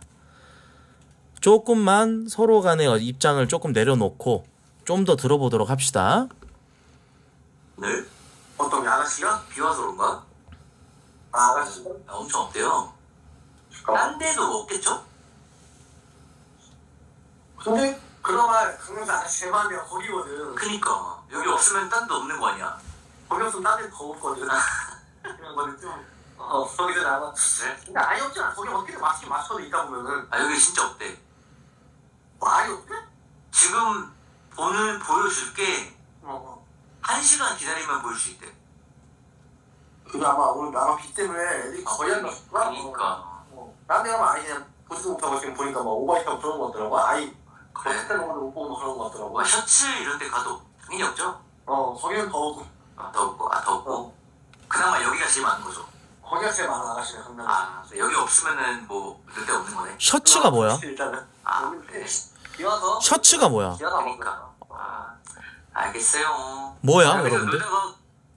조금만 서로 간의 입장을 조금 내려놓고 좀 더 들어보도록 합시다. 네? 어떤 아가씨가 비와서 그런가? 아가씨? 엄청 없대요. 딴 데도 없겠죠? 근데 그나마 강릉에서 아저씨 제일 데가 거기거든. 그니까 여기 없으면 딴 데 없는 거 아니야? 거기 없으면 다른 데더 없거든. 그냥 거기 좀 거기서 나가. 그래? 근데 아예 없진 않아. 거기 어떻게든 맞긴 맞춰도 있다 보면은. 아 여기 진짜 없대. 뭐 아예 없대? 지금 보여줄게. 1시간 기다리면 보일 수 있대. 그게 아마 오늘 아마 비 때문에 애들이 거의 안 났을 거야. 그니까. 다른 데 가면 아예 그냥 보지도 못하고 지금 보니까 막 오버했다고 그런 거 같더라고. 아예 그래? 어떻게 먹어도 못 보고 그런 거 같더라고. 뭐 셔츠 이런 데 가도 당연히 없죠? 거기는 더우고. 더 없고. 그나마 여기가 제일 많은 거죠. 거기가 제일 많아 아가씨가 강남. 아 여기 없으면은 뭐 그때 없는 거네. 셔츠가 뭐야? 일단은. 아 그래. 비 와서. 셔츠가 뭐야? 비 와서 그러니까. 알겠어요. 뭐야, 그래서 여러분들? 놀다가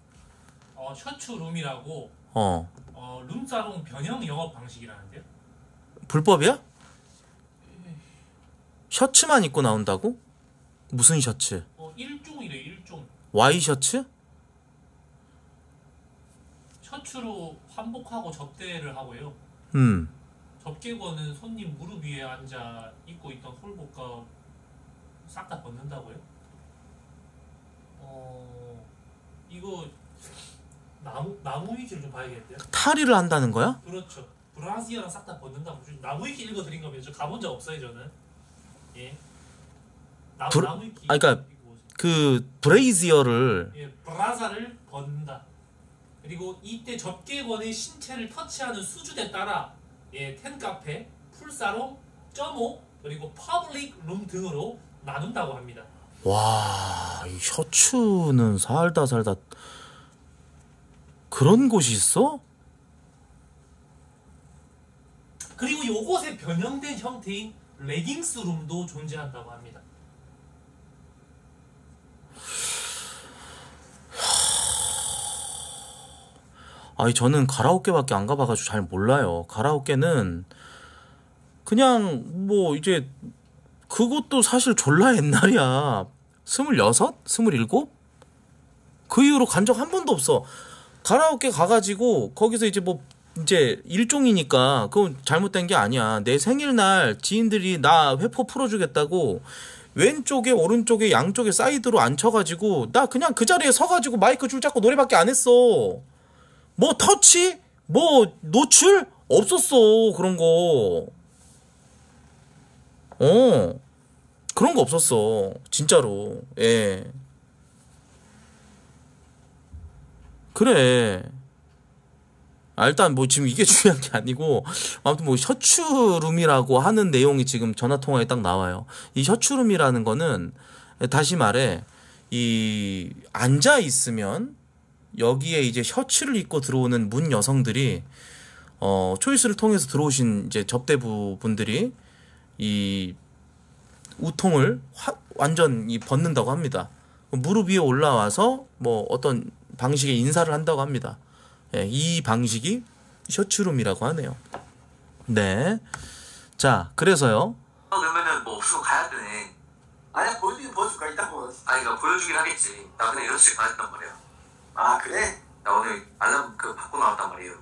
셔츠룸이라고 어. 룸사롱 변형 영업 방식이라는데요. 불법이야? 셔츠만 입고 나온다고? 무슨 셔츠? 일종이래 일종. 와이셔츠? 셔츠로 환복하고 접대를 하고요. 접개권은 손님 무릎 위에 앉아 입고 있던 홀복과 싹 다 벗는다고요? 이거 나무 위키를 좀 봐야겠는데요? 탈의를 한다는 거야? 그렇죠. 브라지어랑 싹 다 벗는다고. 나무 위키 읽어드린 거면 저 가본 적 없어요 저는. 예. 나무 위키. 그러니까 그 브레이지어를 예, 브라자를 벗는다. 그리고 이때 접개권의 신체를 터치하는 수준에 따라 텐카페, 풀사롱, 점오 그리고 퍼블릭 룸 등으로 나눈다고 합니다. 와, 이 셔츠는 살다 그런 곳이 있어? 그리고 요곳에 변형된 형태인 레깅스 룸도 존재한다고 합니다. 아니 저는 가라오케밖에 안 가봐가지고 잘 몰라요. 가라오케는 그냥 뭐 이제 그것도 사실 졸라 옛날이야. 26? 27? 그 이후로 간 적 한 번도 없어. 가라오케 가가지고 거기서 이제 뭐 이제 일종이니까 그건 잘못된 게 아니야. 내 생일날 지인들이 나 회포 풀어주겠다고 왼쪽에 오른쪽에 양쪽에 사이드로 앉혀가지고 나 그냥 그 자리에 서가지고 마이크 줄 잡고 노래밖에 안 했어. 뭐 터치? 뭐 노출? 없었어 그런 거. 그런 거 없었어 진짜로. 예. 그래. 일단 뭐 지금 이게 중요한 게 아니고 아무튼 뭐 셔츠룸이라고 하는 내용이 지금 전화통화에 딱 나와요. 이 셔츠룸이라는 거는 다시 말해 이 앉아 있으면 여기에 이제 셔츠를 입고 들어오는 문 여성들이 초이스를 통해서 들어오신 이제 접대부 분들이 이 우통을 완전 벗는다고 합니다. 무릎 위에 올라와서 뭐 어떤 방식의 인사를 한다고 합니다. 예, 이 방식이 셔츠룸이라고 하네요. 네. 자, 그래서요. 그러면은 뭐 없으면 가야 되네. 아니야 보여줄까 이따 보여. 아니 나 보여주긴 하겠지. 나 그냥 6시에 가야했단 말이야. 아 그래? 나 오늘 알람 받고 나왔단 말이에요.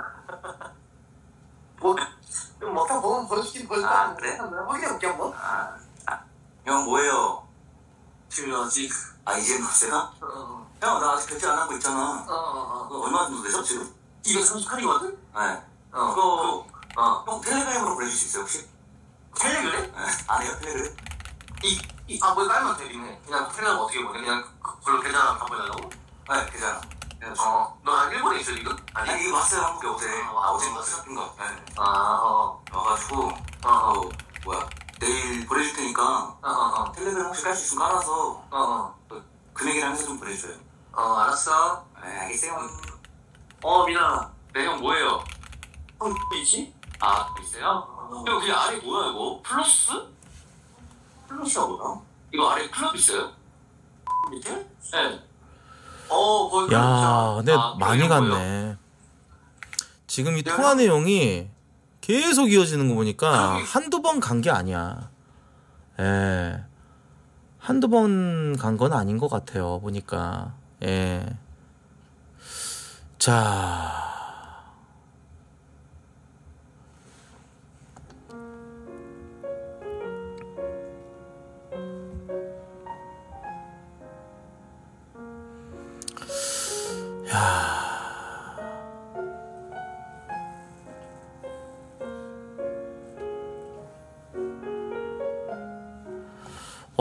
뭐 먹다 보면 보여주긴 보여줄까? 아, 그래? 확인해볼게 한번. 형 뭐예요? 지금 아직 이제 봤어요? 형 나 아직 결제 안 하고 있잖아. 그거 얼마 정도 되죠 지금? 238이거든? 네. 그거 형 텔레그램으로 보내줄 수 있어요 혹시? 텔레그램? 네. 안 해요 텔레그램? 뭐 깔면 되겠네. 그냥 텔레그램 어떻게 보내? 그냥 그걸로 계좌랑 다 보내려고? 네 계좌. 너 일본에 있어 지금? 아니 이거 왔어요 한국에 어제. 어제 왔어요? 인가? 네. 와가지고 뭐야 내일 보내줄 테니까 텔레그램 혹시 깔 수 있으면 깔아서 금액이랑 해서 좀 보내줘요. 알았어. 네 알겠어요. 민아, 내 형 뭐예요? 형 있지? 있어요? 형 그게 아래 뭐야 이거? 플러스? 플러스가 뭐야? 이거 아래 클럽 있어요? 밑에? 네. 거기 야, 근데 많이 그게 뭐예요? 갔네. 지금 이 통화 내용이 계속 이어지는 거 보니까 한두 번 간 게 아니야. 예. 한두 번 간 건 아닌 것 같아요. 보니까. 예. 자.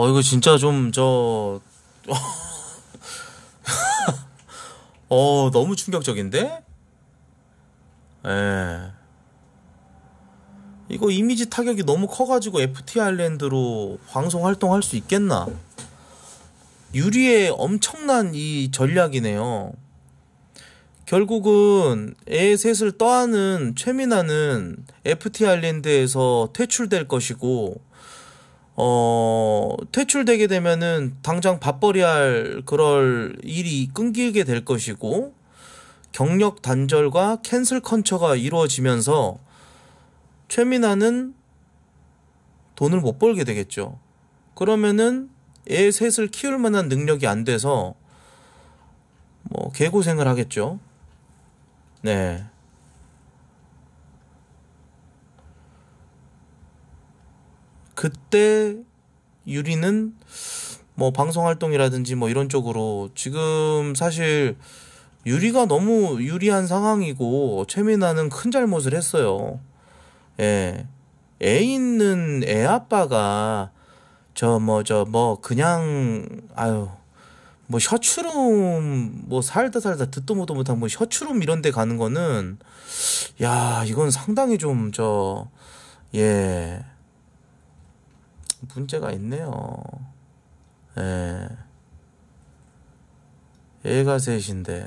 이거 진짜 너무 충격적인데? 예. 이거 이미지 타격이 너무 커가지고 FT 아일랜드로 방송 활동할 수 있겠나? 유리의 엄청난 이 전략이네요. 결국은 애 셋을 떠안은 최민아는 FT 아일랜드에서 퇴출될 것이고, 퇴출되게 되면은 당장 밥벌이할 그럴 일이 끊기게 될 것이고, 경력 단절과 캔슬 컬처가 이루어지면서 최민아는 돈을 못 벌게 되겠죠. 그러면은 애 셋을 키울 만한 능력이 안 돼서 뭐 개고생을 하겠죠. 네. 그때 유리는 뭐 방송 활동이라든지 뭐 이런 쪽으로 지금 사실 유리가 너무 유리한 상황이고 최민아는 큰 잘못을 했어요. 예. 애 있는 애 아빠가 그냥 뭐 셔츠룸 뭐 살다 듣도 보도 못한 뭐 셔츠룸 이런 데 가는 거는 야, 이건 상당히 문제가 있네요. 예. 애가 셋인데.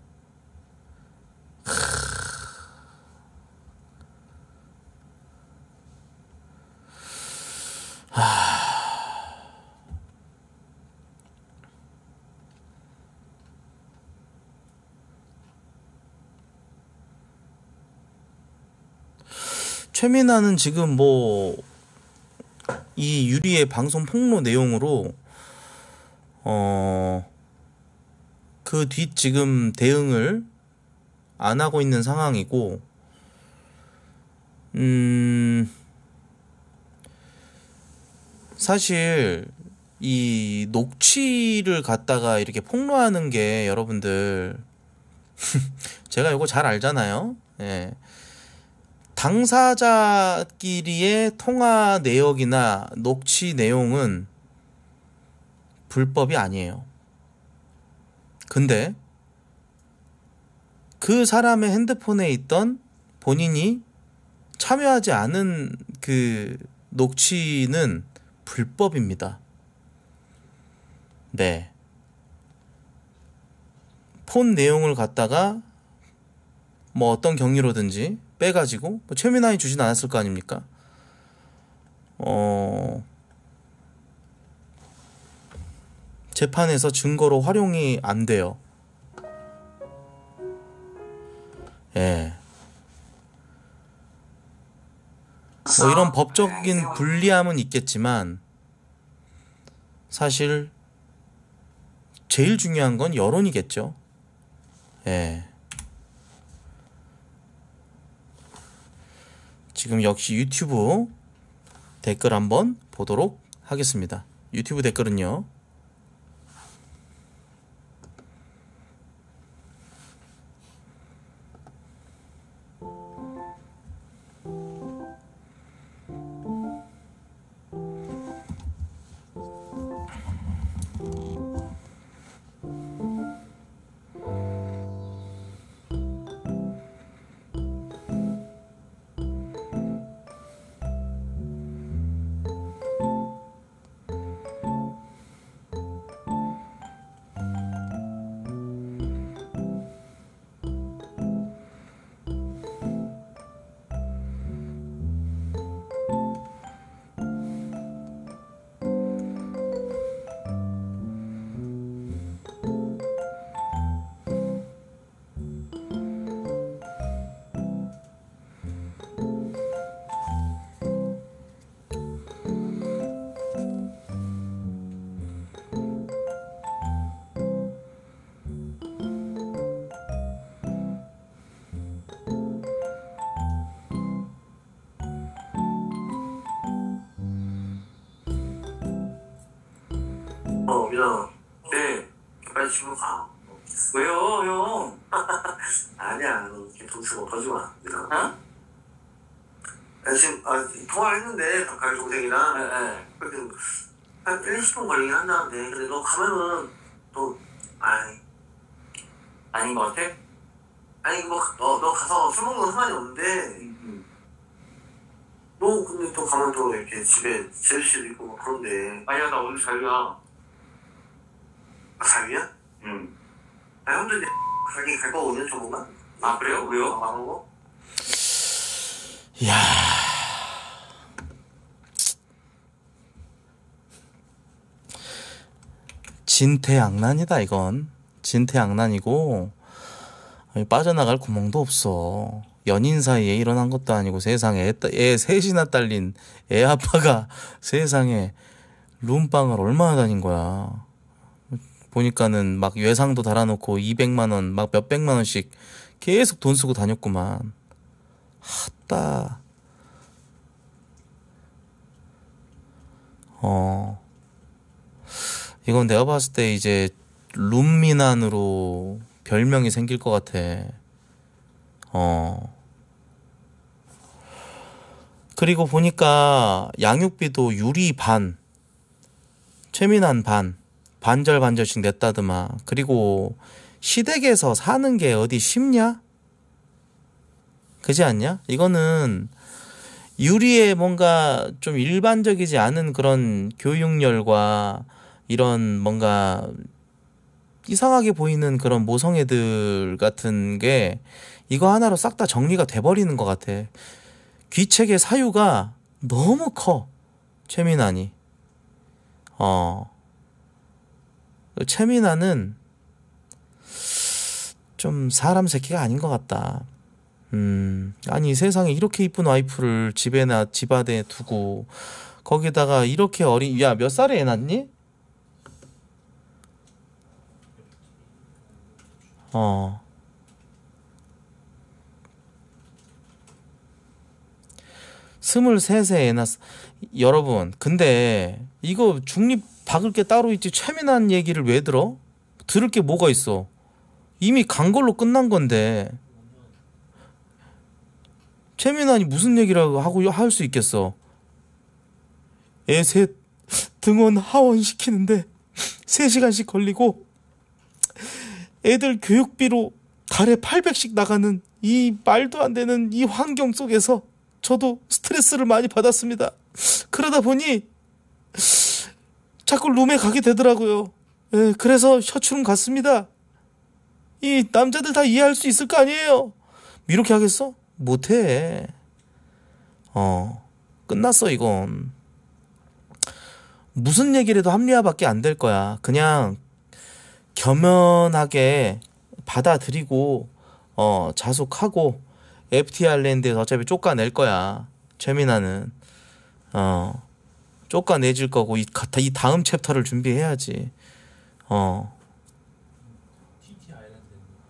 최민아는 지금 이 유리의 방송 폭로 내용으로 그 뒤 지금 대응을 안 하고 있는 상황이고, 사실 이 녹취를 갖다가 이렇게 폭로하는 게 여러분들 제가 이거 잘 알잖아요. 예. 당사자끼리의 통화 내역이나 녹취 내용은 불법이 아니에요. 근데 그 사람의 핸드폰에 있던 본인이 참여하지 않은 그 녹취는 불법입니다. 네. 폰 내용을 갖다가 뭐 어떤 경위로든지 빼가지고 최민아이 주진 않았을 거 아닙니까? 재판에서 증거로 활용이 안 돼요. 예. 뭐 이런 법적인 불리함은 있겠지만 사실 제일 중요한 건 여론이겠죠. 예. 지금 역시 유튜브 댓글 한번 보도록 하겠습니다. 유튜브 댓글은요. 민아. 네. 빨리 집으로 가. 왜요, 형? 아니야. 너 이렇게 동치 못하지 마. 민아. 어? 나 지금 통화를 했는데 박가희 동생이랑. 네. 그래도 한 1, 20분 걸리긴 한다는데 근데 너 가면은 또 아닌 것 같아? 아니 너 가서 술 먹는 건 상관이 없는데 너 근데 또 가면 또 이렇게 집에 질 수도 있고 막 그런데 아니야, 나 오늘 자유야. 자유야? 응. 아니 형도 이제 가긴 갈 거거든 조금만. 아, 그래요? 왜요? 말한 거? 야, 진퇴양난이다 이건. 진퇴양난이고 빠져나갈 구멍도 없어. 연인 사이에 일어난 것도 아니고 세상에 애 셋이나 딸린 애 아빠가 세상에 룸빵을 얼마나 다닌 거야. 보니까는 막 외상도 달아놓고 200만 원, 막 몇백만 원씩 계속 돈 쓰고 다녔구만. 핫다. 이건 내가 봤을 때 이제 룸미난으로 별명이 생길 것 같아. 그리고 보니까 양육비도 유리 반, 최민한 반, 반절반절씩 냈다더만. 그리고 시댁에서 사는 게 어디 쉽냐? 그지 않냐? 이거는 유리의 뭔가 좀 일반적이지 않은 그런 교육열과 이런 뭔가 이상하게 보이는 그런 모성애들 같은 게 이거 하나로 싹 다 정리가 돼버리는 것 같아. 귀책의 사유가 너무 커. 최민아는 좀 사람 새끼가 아닌 것 같다. 아니 세상에 이렇게 이쁜 와이프를 집 안에 두고 거기다가 이렇게 야, 몇 살에 애 낳니? 23세 애 낳았어. 여러분, 근데 이거 중립 박을 게 따로 있지 최민한 얘기를 왜 들어? 들을 게 뭐가 있어? 이미 간 걸로 끝난 건데 최민환이 무슨 얘기를 하고 할 수 있겠어? 애 셋 등원 하원시키는데 3시간씩 걸리고 애들 교육비로 달에 800씩 나가는 이 말도 안 되는 이 환경 속에서 저도 스트레스를 많이 받았습니다. 그러다 보니 자꾸 룸에 가게 되더라고요. 그래서 셔츠룸 갔습니다. 이 남자들 다 이해할 수 있을 거 아니에요? 이렇게 하겠어? 못해. 끝났어 이건. 무슨 얘기를 해도 합리화밖에 안 될 거야. 그냥 겸연하게 받아들이고 자숙하고 FT 아일랜드에서 어차피 쫓아낼 거야. 최민아는 쫓아내질 거고 이 다음 챕터를 준비해야지. TT 아일랜드.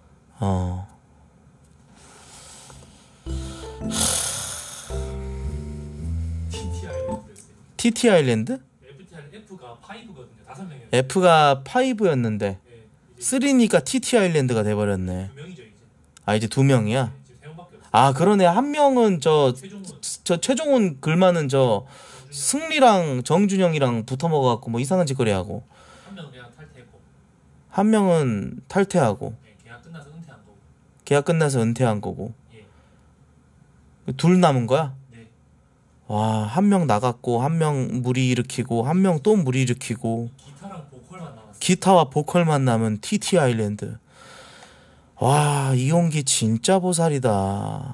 TT 아일랜드. TT 아일랜드? F가 5거든요. 5명이에요. F가 5였는데 네, 3니까 TT 아일랜드가 돼버렸네. 2명이죠 이제. 아 이제 2명이야? 지금 3명밖에 없어요. 아 그러네. 한 명은 저 최종훈 글만은 저 승리랑 정준영이랑 붙어 먹어갖고 뭐 이상한 짓거리 하고, 한 명은 그냥 탈퇴했고, 한 명은 탈퇴하고 네, 계약 끝나서 은퇴한 거고. 계약 끝나서 은퇴한 거고. 예. 둘 남은 거야? 네. 와, 한 명 나갔고 한 명 무리 일으키고 한 명 또 무리 일으키고 기타랑 보컬만 남았어요. 기타와 보컬만 남은 TT 아일랜드. 와, 이용기 진짜 보살이다.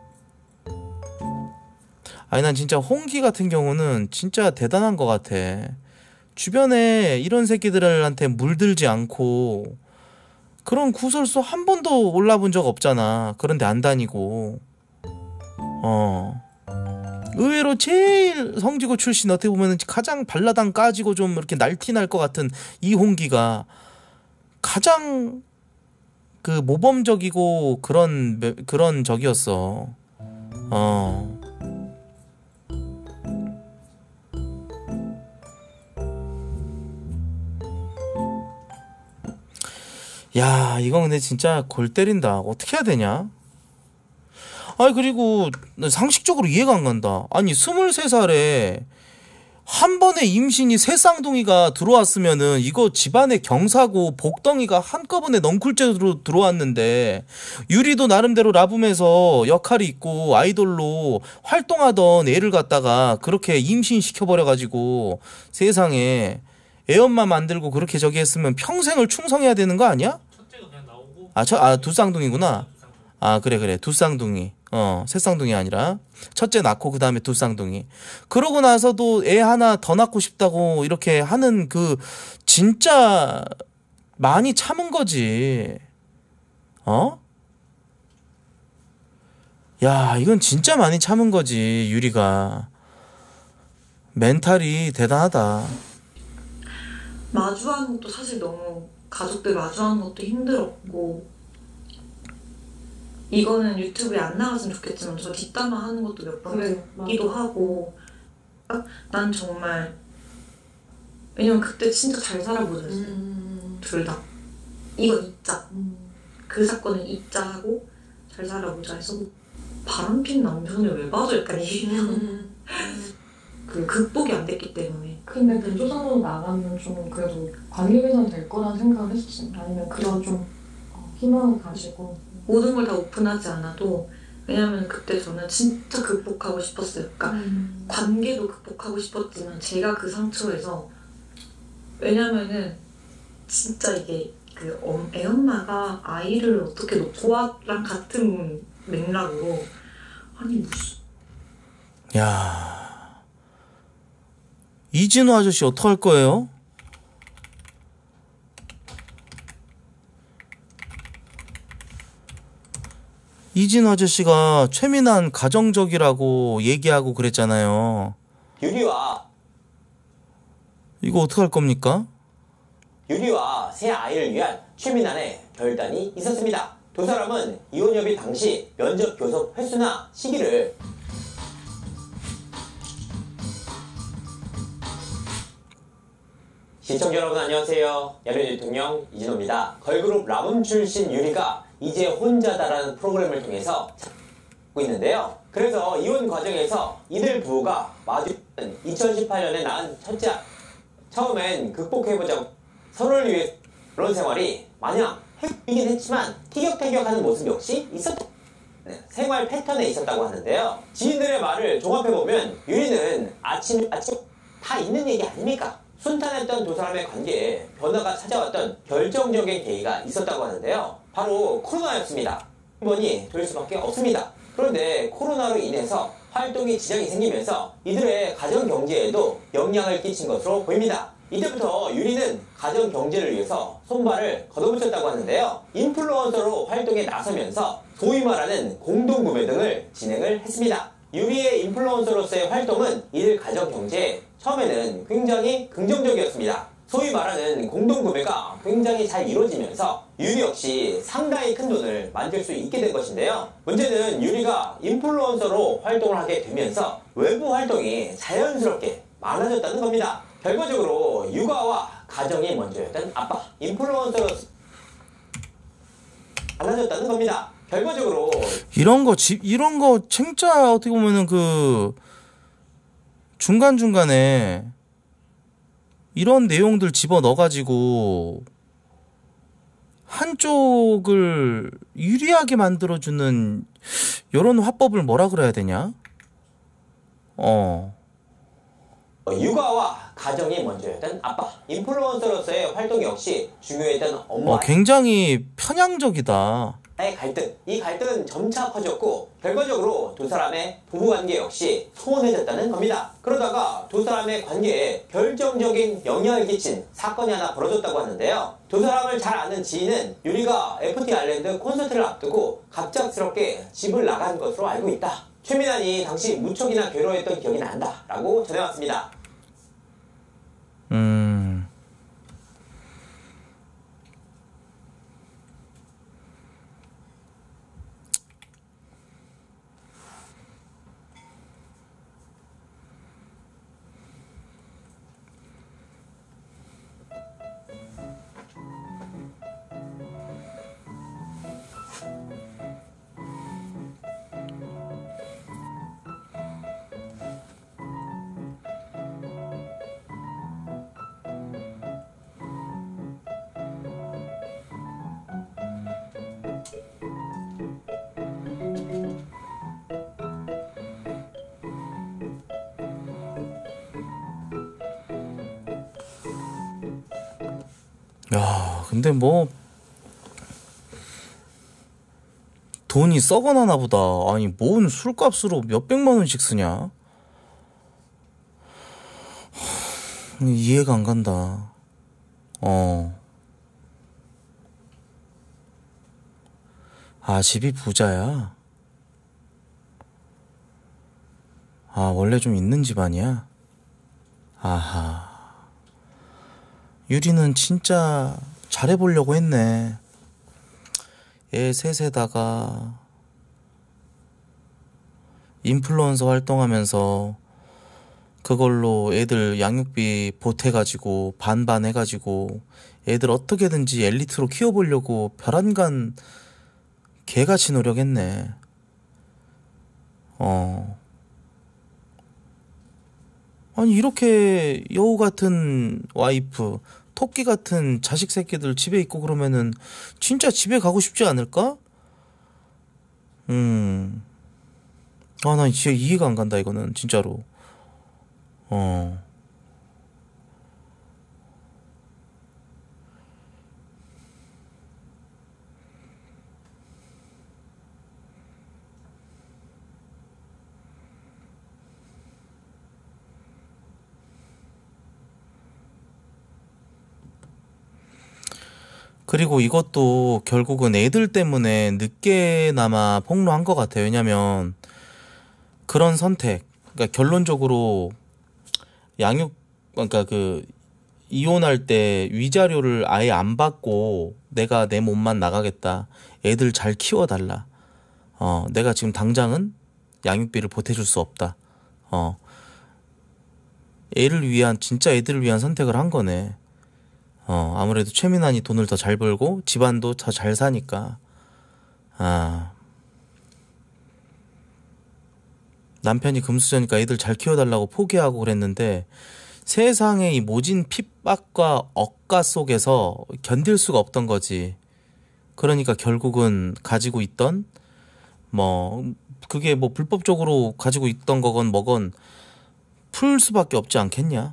아니 난 진짜 홍기 같은 경우는 진짜 대단한 것 같아. 주변에 이런 새끼들한테 물들지 않고 그런 구설수 한 번도 올라본 적 없잖아. 그런데 안 다니고. 의외로 제일 성지고 출신 어떻게 보면 가장 발라당 까지고 좀 이렇게 날티날 것 같은 이홍기가 가장 그 모범적이고 그런 적이었어. 야, 이거 근데 진짜 골 때린다. 어떻게 해야 되냐? 아니, 그리고 상식적으로 이해가 안 간다. 아니, 23살에 한 번에 임신이 세 쌍둥이가 들어왔으면은 이거 집안에 경사고 복덩이가 한꺼번에 넝쿨째로 들어왔는데 유리도 나름대로 라붐에서 역할이 있고 아이돌로 활동하던 애를 갖다가 그렇게 임신시켜버려가지고 세상에 애엄마 만들고 그렇게 저기 했으면 평생을 충성해야 되는 거 아니야? 첫째가 그냥 나오고 두 쌍둥이구나. 아, 그래. 두 쌍둥이. 세 쌍둥이 아니라. 첫째 낳고, 그 다음에 두 쌍둥이. 그러고 나서도 애 하나 더 낳고 싶다고 이렇게 하는 진짜 많이 참은 거지. 야, 이건 진짜 많이 참은 거지, 유리가. 멘탈이 대단하다. 마주하는 것도 사실 너무 가족들 마주하는 것도 힘들었고 이거는 유튜브에 안 나갔으면 좋겠지만 저 뒷담화 하는 것도 몇 번 듣기도 하고 난 정말 왜냐면 그때 진짜 잘 살아보자 했어요. 둘 다 이건 잊자 그 사건은 잊자 하고 잘 살아보자 해서 바람핀 남편을 왜 봐줘 약간 이런 그 극복이 안 됐기 때문에. 근데 그 조선으로 나가면 좀 그래도 관계 개선이 될 거라는 생각을 했었어요. 아니면 그런 좀 희망을 가지고 모든 걸 다 오픈하지 않아도 왜냐면 그때 저는 진짜 극복하고 싶었어요. 그러니까 관계도 극복하고 싶었지만 제가 그 상처에서 왜냐면은 진짜 이게 애엄마가 아이를 어떻게 노조아랑 같은 맥락으로 아니 무슨 야, 이진우 아저씨 어떡할 거예요? 이진우 아저씨가 최민한 가정적이라고 얘기하고 그랬잖아요. 유리와 이거 어떡할 겁니까? 새 아이를 위한 최민환의 결단이 있었습니다. 두 사람은 이혼 협의 당시 면접 교섭 횟수나 시기를 시청자 여러분 안녕하세요. 야련 대통령 이진호입니다. 걸그룹 라붐 출신 유리가 이제 혼자다라는 프로그램을 통해서 하고 있는데요. 그래서 이혼 과정에서 이들 부부가 마주 2018년에 낳은 첫째 처음엔 극복해보자고 서로를 위해 그런 생활이 마냥 행복이긴 했지만 티격태격하는 모습 역시 있었다. 생활 패턴에 있었다고 하는데요. 지인들의 말을 종합해보면 유리는 아침 다 있는 얘기 아닙니까? 순탄했던 두 사람의 관계에 변화가 찾아왔던 결정적인 계기가 있었다고 하는데요. 바로 코로나였습니다. 번이 될 수밖에 없습니다. 그런데 코로나로 인해서 활동에 지장이 생기면서 이들의 가정 경제에도 영향을 끼친 것으로 보입니다. 이때부터 유리는 가정 경제를 위해서 손발을 걷어붙였다고 하는데요. 인플루언서로 활동에 나서면서 소위 말하는 공동구매 등을 진행을 했습니다. 유리의 인플루언서로서의 활동은 이들 가정 경제에 처음에는 굉장히 긍정적이었습니다. 소위 말하는 공동구매가 굉장히 잘 이루어지면서 유리 역시 상당히 큰 돈을 만들 수 있게 된 것인데요. 문제는 유리가 인플루언서로 활동을 하게 되면서 외부 활동이 자연스럽게 많아졌다는 겁니다. 결과적으로 육아와 가정이 먼저였던 아빠, 인플루언서로서 많아졌다는 겁니다. 결과적으로 이런 거 진짜 어떻게 보면은 중간중간에 이런 내용들 집어 넣어가지고 한쪽을 유리하게 만들어주는 이런 화법을 뭐라 그래야 되냐? 육아와 가정이 먼저였던 아빠, 인플루언서로서의 활동 역시 중요했던 엄마. 굉장히 편향적이다. 이 갈등은 점차 커졌고 결과적으로 두 사람의 부부관계 역시 소원해졌다는 겁니다. 그러다가 두 사람의 관계에 결정적인 영향을 끼친 사건이 하나 벌어졌다고 하는데요. 두 사람을 잘 아는 지인은 유리가 FT 아일랜드 콘서트를 앞두고 갑작스럽게 집을 나간 것으로 알고 있다. 최민환이 당시 무척이나 괴로워했던 기억이 난다 라고 전해왔습니다. 야, 근데 뭐 돈이 썩어나나 보다. 아니, 뭔 술값으로 몇백만 원씩 쓰냐? 이해가 안 간다. 아, 집이 부자야? 아, 원래 좀 있는 집안이야? 아하. 유리는 진짜 잘해보려고 했네. 애 셋에다가 인플루언서 활동하면서 그걸로 애들 양육비 보태가지고 반반 해가지고 애들 어떻게든지 엘리트로 키워보려고 별안간 개같이 노력했네. 아니, 이렇게 여우 같은 와이프, 토끼 같은 자식 새끼들 집에 있고 그러면은 진짜 집에 가고 싶지 않을까? 아, 나 진짜 이해가 안 간다, 이거는, 진짜로. 그리고 이것도 결국은 애들 때문에 늦게나마 폭로한 것 같아요. 왜냐면 그런 선택, 그러니까 결론적으로 그러니까 그 이혼할 때 위자료를 아예 안 받고 내가 내 몸만 나가겠다. 애들 잘 키워달라. 내가 지금 당장은 양육비를 보태줄 수 없다. 진짜 애들을 위한 선택을 한 거네. 아무래도 최민환이 돈을 더 잘 벌고 집안도 더 잘 사니까. 남편이 금수저니까 애들 잘 키워달라고 포기하고 그랬는데 세상의 이 모진 핍박과 억가 속에서 견딜 수가 없던 거지. 그러니까 결국은 가지고 있던 그게 불법적으로 가지고 있던 거건 뭐건 풀 수밖에 없지 않겠냐.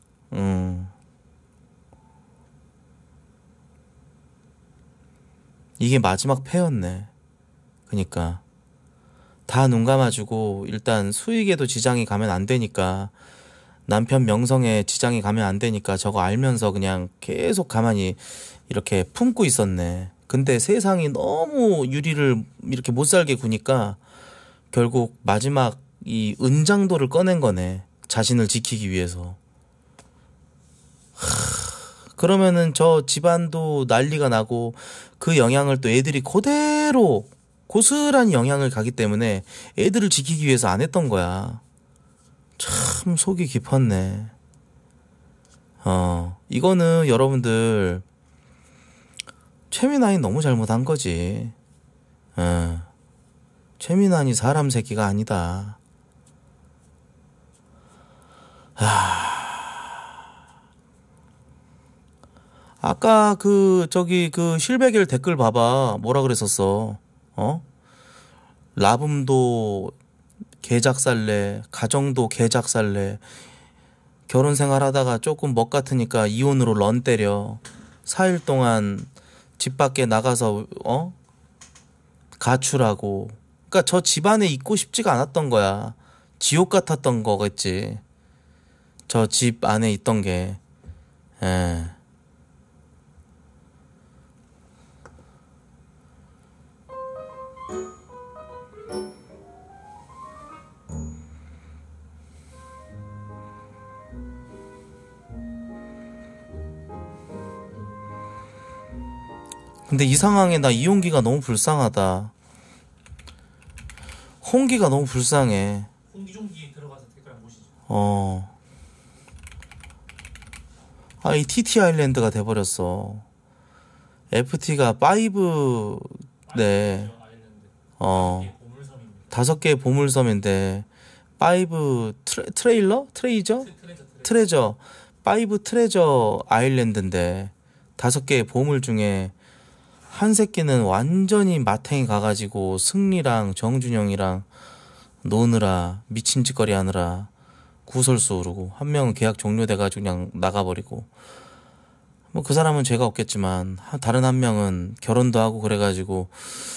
이게 마지막 패였네. 그니까 다 눈 감아주고 일단 수익에도 지장이 가면 안 되니까, 남편 명성에 지장이 가면 안 되니까 저거 알면서 그냥 계속 가만히 이렇게 품고 있었네. 근데 세상이 너무 유리를 이렇게 못 살게 구니까 결국 마지막 이 은장도를 꺼낸 거네. 자신을 지키기 위해서. 그러면은 저 집안도 난리가 나고 그 영향을 또 애들이 그대로 고스란히 영향을 가기 때문에 애들을 지키기 위해서 안 했던 거야. 참 속이 깊었네. 이거는 여러분들 최민환이 너무 잘못한 거지. 최민환이 사람 새끼가 아니다. 아까 그 실베겔 댓글 봐봐. 뭐라 그랬었어? 라붐도 개작살래, 가정도 개작살래, 결혼 생활 하다가 조금 멋 같으니까 이혼으로 런 때려. 4일 동안 집 밖에 나가서 가출하고. 그러니까 저 집안에 있고 싶지가 않았던 거야. 지옥 같았던 거겠지. 저 집 안에 있던 게. 근데 이 상황에 나 이홍기가 너무 불쌍하다. 홍기가 너무 불쌍해. 홍기종기 들어가서 댓글 한번 보시죠. 이 TT 아일랜드가 돼버렸어. FT가 5, 네. 5개의 보물섬인데 5 트레저 5 트레저 아일랜드인데 5개의 보물 중에 한 새끼는 완전히 마탱이 가가지고 승리랑 정준영이랑 노느라 미친 짓거리 하느라 구설수 오르고, 한 명은 계약 종료돼가지고 그냥 나가버리고. 뭐 그 사람은 죄가 없겠지만 다른 한 명은 결혼도 하고 그래가지고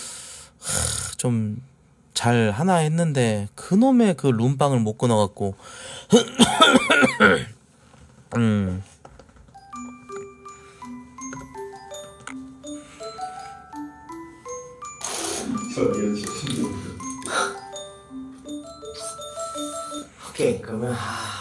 좀 잘 하나 했는데 그놈의 그 룸빵을 못 끊어갖고 오케이, 그러면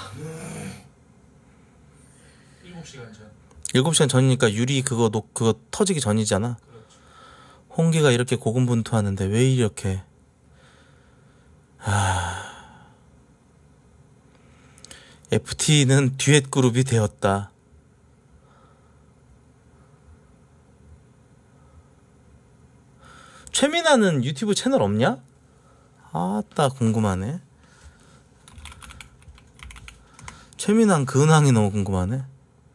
7시간 전. 7시간 전이니까 유리 그거 터지기 전이잖아. 그렇죠. 홍기가 이렇게 고군분투하는데 왜 이렇게 FT는 듀엣 그룹이 되었다. 최민아는 유튜브 채널 없냐? 아따 궁금하네. 최민아는 그 근황이 너무 궁금하네.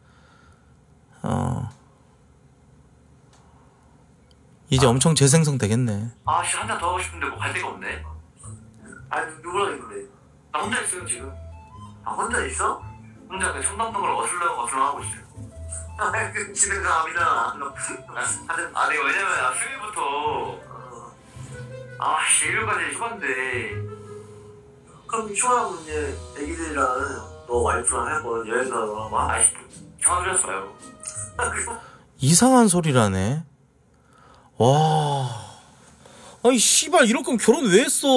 이제 엄청 재생성 되겠네. 아씨 한잔 더 하고 싶은데 뭐 갈 데가 없네. 아니 누구랑 있는데? 나 혼자 있어요 지금. 아 혼자 있어? 혼자 그 청담동을 어슬렁 하고 있어요. 아 지는 감이다. 아니 왜냐면 수요일부터 일요일까지 휴가인데. 그럼 휴가하면 이제 애기들이랑 너 와이프랑 할 거 여행 가서 막 휴가 드렸어요. 이상한 소리라네. 와, 아니 씨발 이럴 거면 결혼 왜 했어?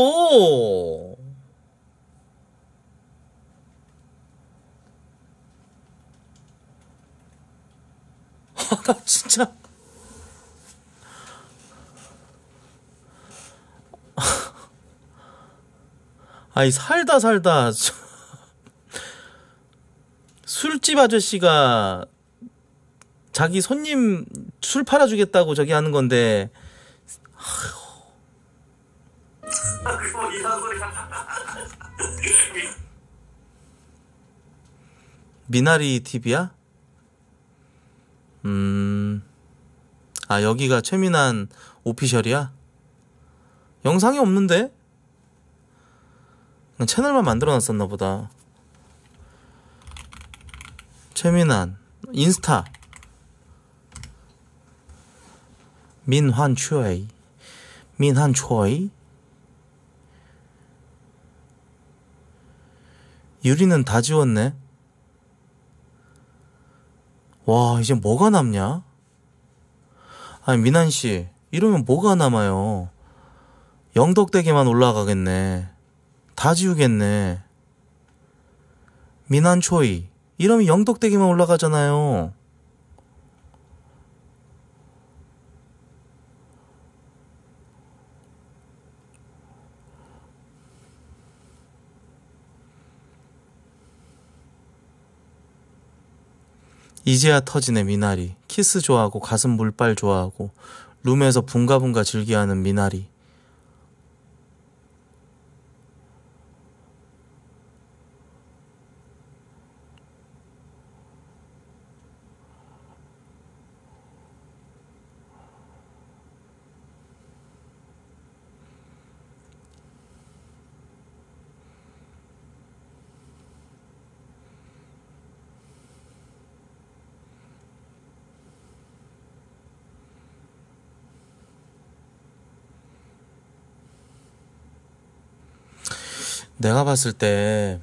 나 진짜 아니 살다 술집 아저씨가 자기 손님 술 팔아주겠다고 저기 하는 건데 그거 이상한 소리. 미나리 TV야? 아 여기가 최민한 오피셜이야? 영상이 없는데? 그냥 채널만 만들어놨었나 보다. 최민한 인스타 민환초이 유리는 다 지웠네. 와 이제 뭐가 남냐? 아니 민한씨 이러면 뭐가 남아요? 영덕대게만 올라가겠네. 다 지우겠네. 민한초이 이러면 영덕대게만 올라가잖아요. 이제야 터지네 미나리. 키스 좋아하고 가슴 물빨 좋아하고 룸에서 붕가붕가 즐겨하는 미나리. 내가 봤을 때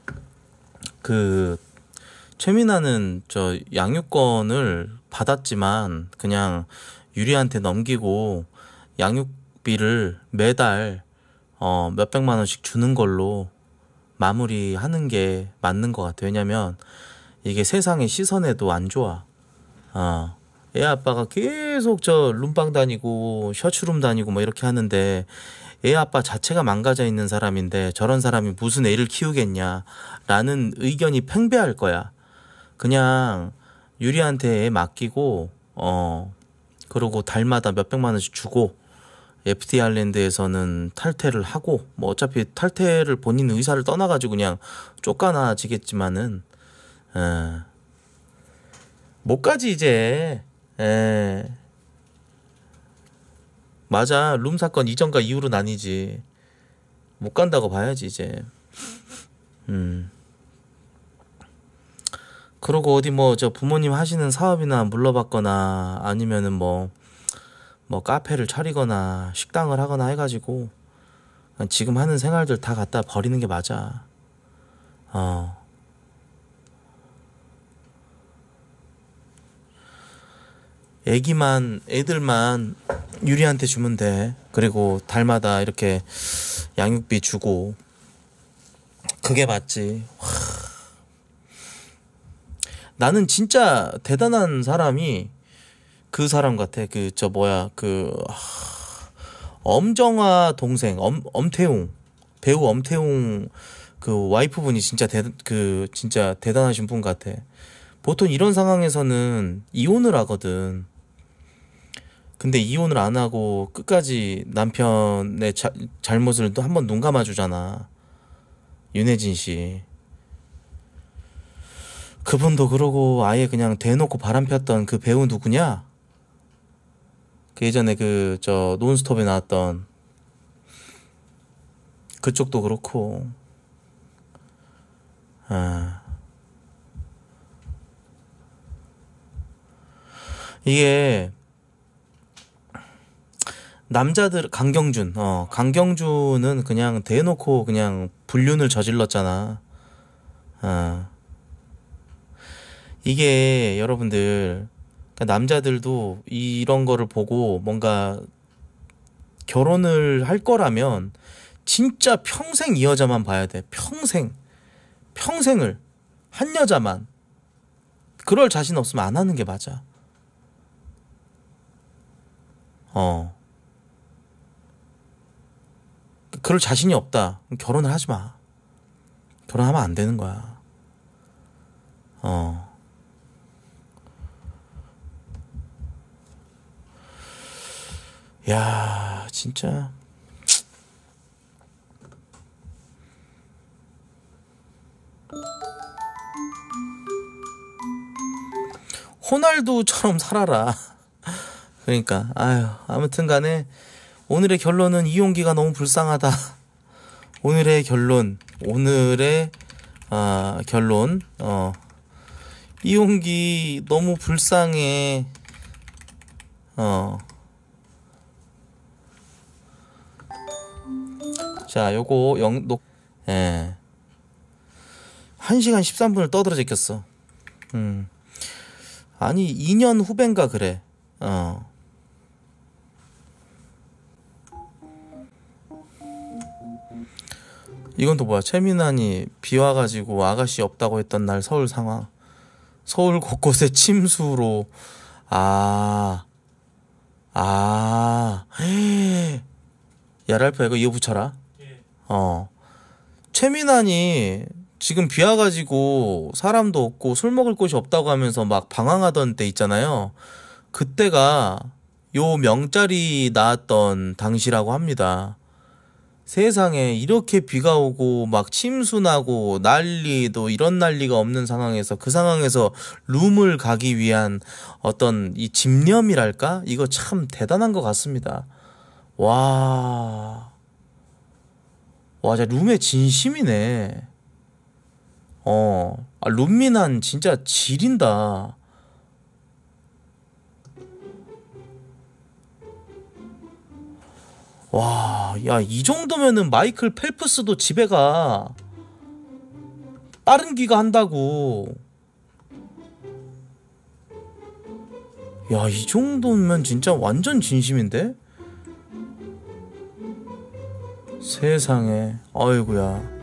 그 최민아는 저 양육권을 받았지만 그냥 유리한테 넘기고 양육비를 매달 몇백만 원씩 주는 걸로 마무리하는 게 맞는 것 같아. 왜냐면 이게 세상의 시선에도 안 좋아. 애 아빠가 계속 저 룸빵 다니고 셔츠룸 다니고 뭐 이렇게 하는데 애 아빠 자체가 망가져 있는 사람인데 저런 사람이 무슨 애를 키우겠냐라는 의견이 팽배할 거야. 그냥 유리한테 애 맡기고 그러고 달마다 몇백만 원씩 주고 FT 아일랜드에서는 탈퇴를 하고 뭐 어차피 탈퇴를 본인 의사를 떠나가지고 그냥 쫓겨나지겠지만은 못 가지 이제. 맞아. 룸 사건 이전과 이후로 나뉘지. 못 간다고 봐야지 이제. 그러고 어디 뭐 저 부모님 하시는 사업이나 물러받거나 아니면은 뭐 카페를 차리거나 식당을 하거나 해가지고 지금 하는 생활들 다 갖다 버리는 게 맞아. 애들만 유리한테 주면 돼. 그리고 달마다 이렇게 양육비 주고. 그게 맞지. 나는 진짜 대단한 사람이 그 사람 같아. 엄정화 동생, 엄태웅. 배우 엄태웅 그 와이프분이 진짜 진짜 대단하신 분 같아. 보통 이런 상황에서는 이혼을 하거든. 근데 이혼을 안 하고 끝까지 남편의 잘못을 또 한번 눈 감아주잖아. 윤혜진 씨. 그분도 그러고 아예 그냥 대놓고 바람 폈던 그 배우 누구냐? 그 예전에 논스톱에 나왔던 그쪽도 그렇고. 이게 남자들 강경준은 그냥 대놓고 그냥 불륜을 저질렀잖아. 이게 여러분들 남자들도 이런 거를 보고 뭔가 결혼을 할 거라면 진짜 평생 이 여자만 봐야 돼. 평생을 한 여자만. 그럴 자신 없으면 안 하는 게 맞아. 그럴 자신이 없다. 그럼 결혼을 하지 마. 결혼하면 안 되는 거야. 야, 진짜. 호날두처럼 살아라. 그러니까 아무튼 간에 오늘의 결론은 이용기가 너무 불쌍하다. 오늘의 결론 이용기 너무 불쌍해. 자, 요거 1시간 13분을 떠들어 제꼈어. 아니 2년 후배인가 그래. 이건 또 뭐야? 최민환이 비 와가지고 아가씨 없다고 했던 날 서울 상황. 서울 곳곳에 침수로. 야, 랄프야, 이거 이어 붙여라. 최민환이 지금 비 와가지고 사람도 없고 술 먹을 곳이 없다고 하면서 막 방황하던 때 있잖아요. 그때가 요 명짜리 나왔던 당시라고 합니다. 세상에 이렇게 비가 오고 막 침수나고 난리도 이런 난리가 없는 상황에서 그 상황에서 룸을 가기 위한 어떤 이 집념이랄까? 이거 참 대단한 것 같습니다. 와, 진짜 룸의 진심이네. 룸미난 진짜 지린다. 와, 야, 이 정도면은 마이클 펠프스도 집에 가. 빠른 귀가 한다고. 야, 이 정도면 진짜 완전 진심인데? 세상에. 아이고야.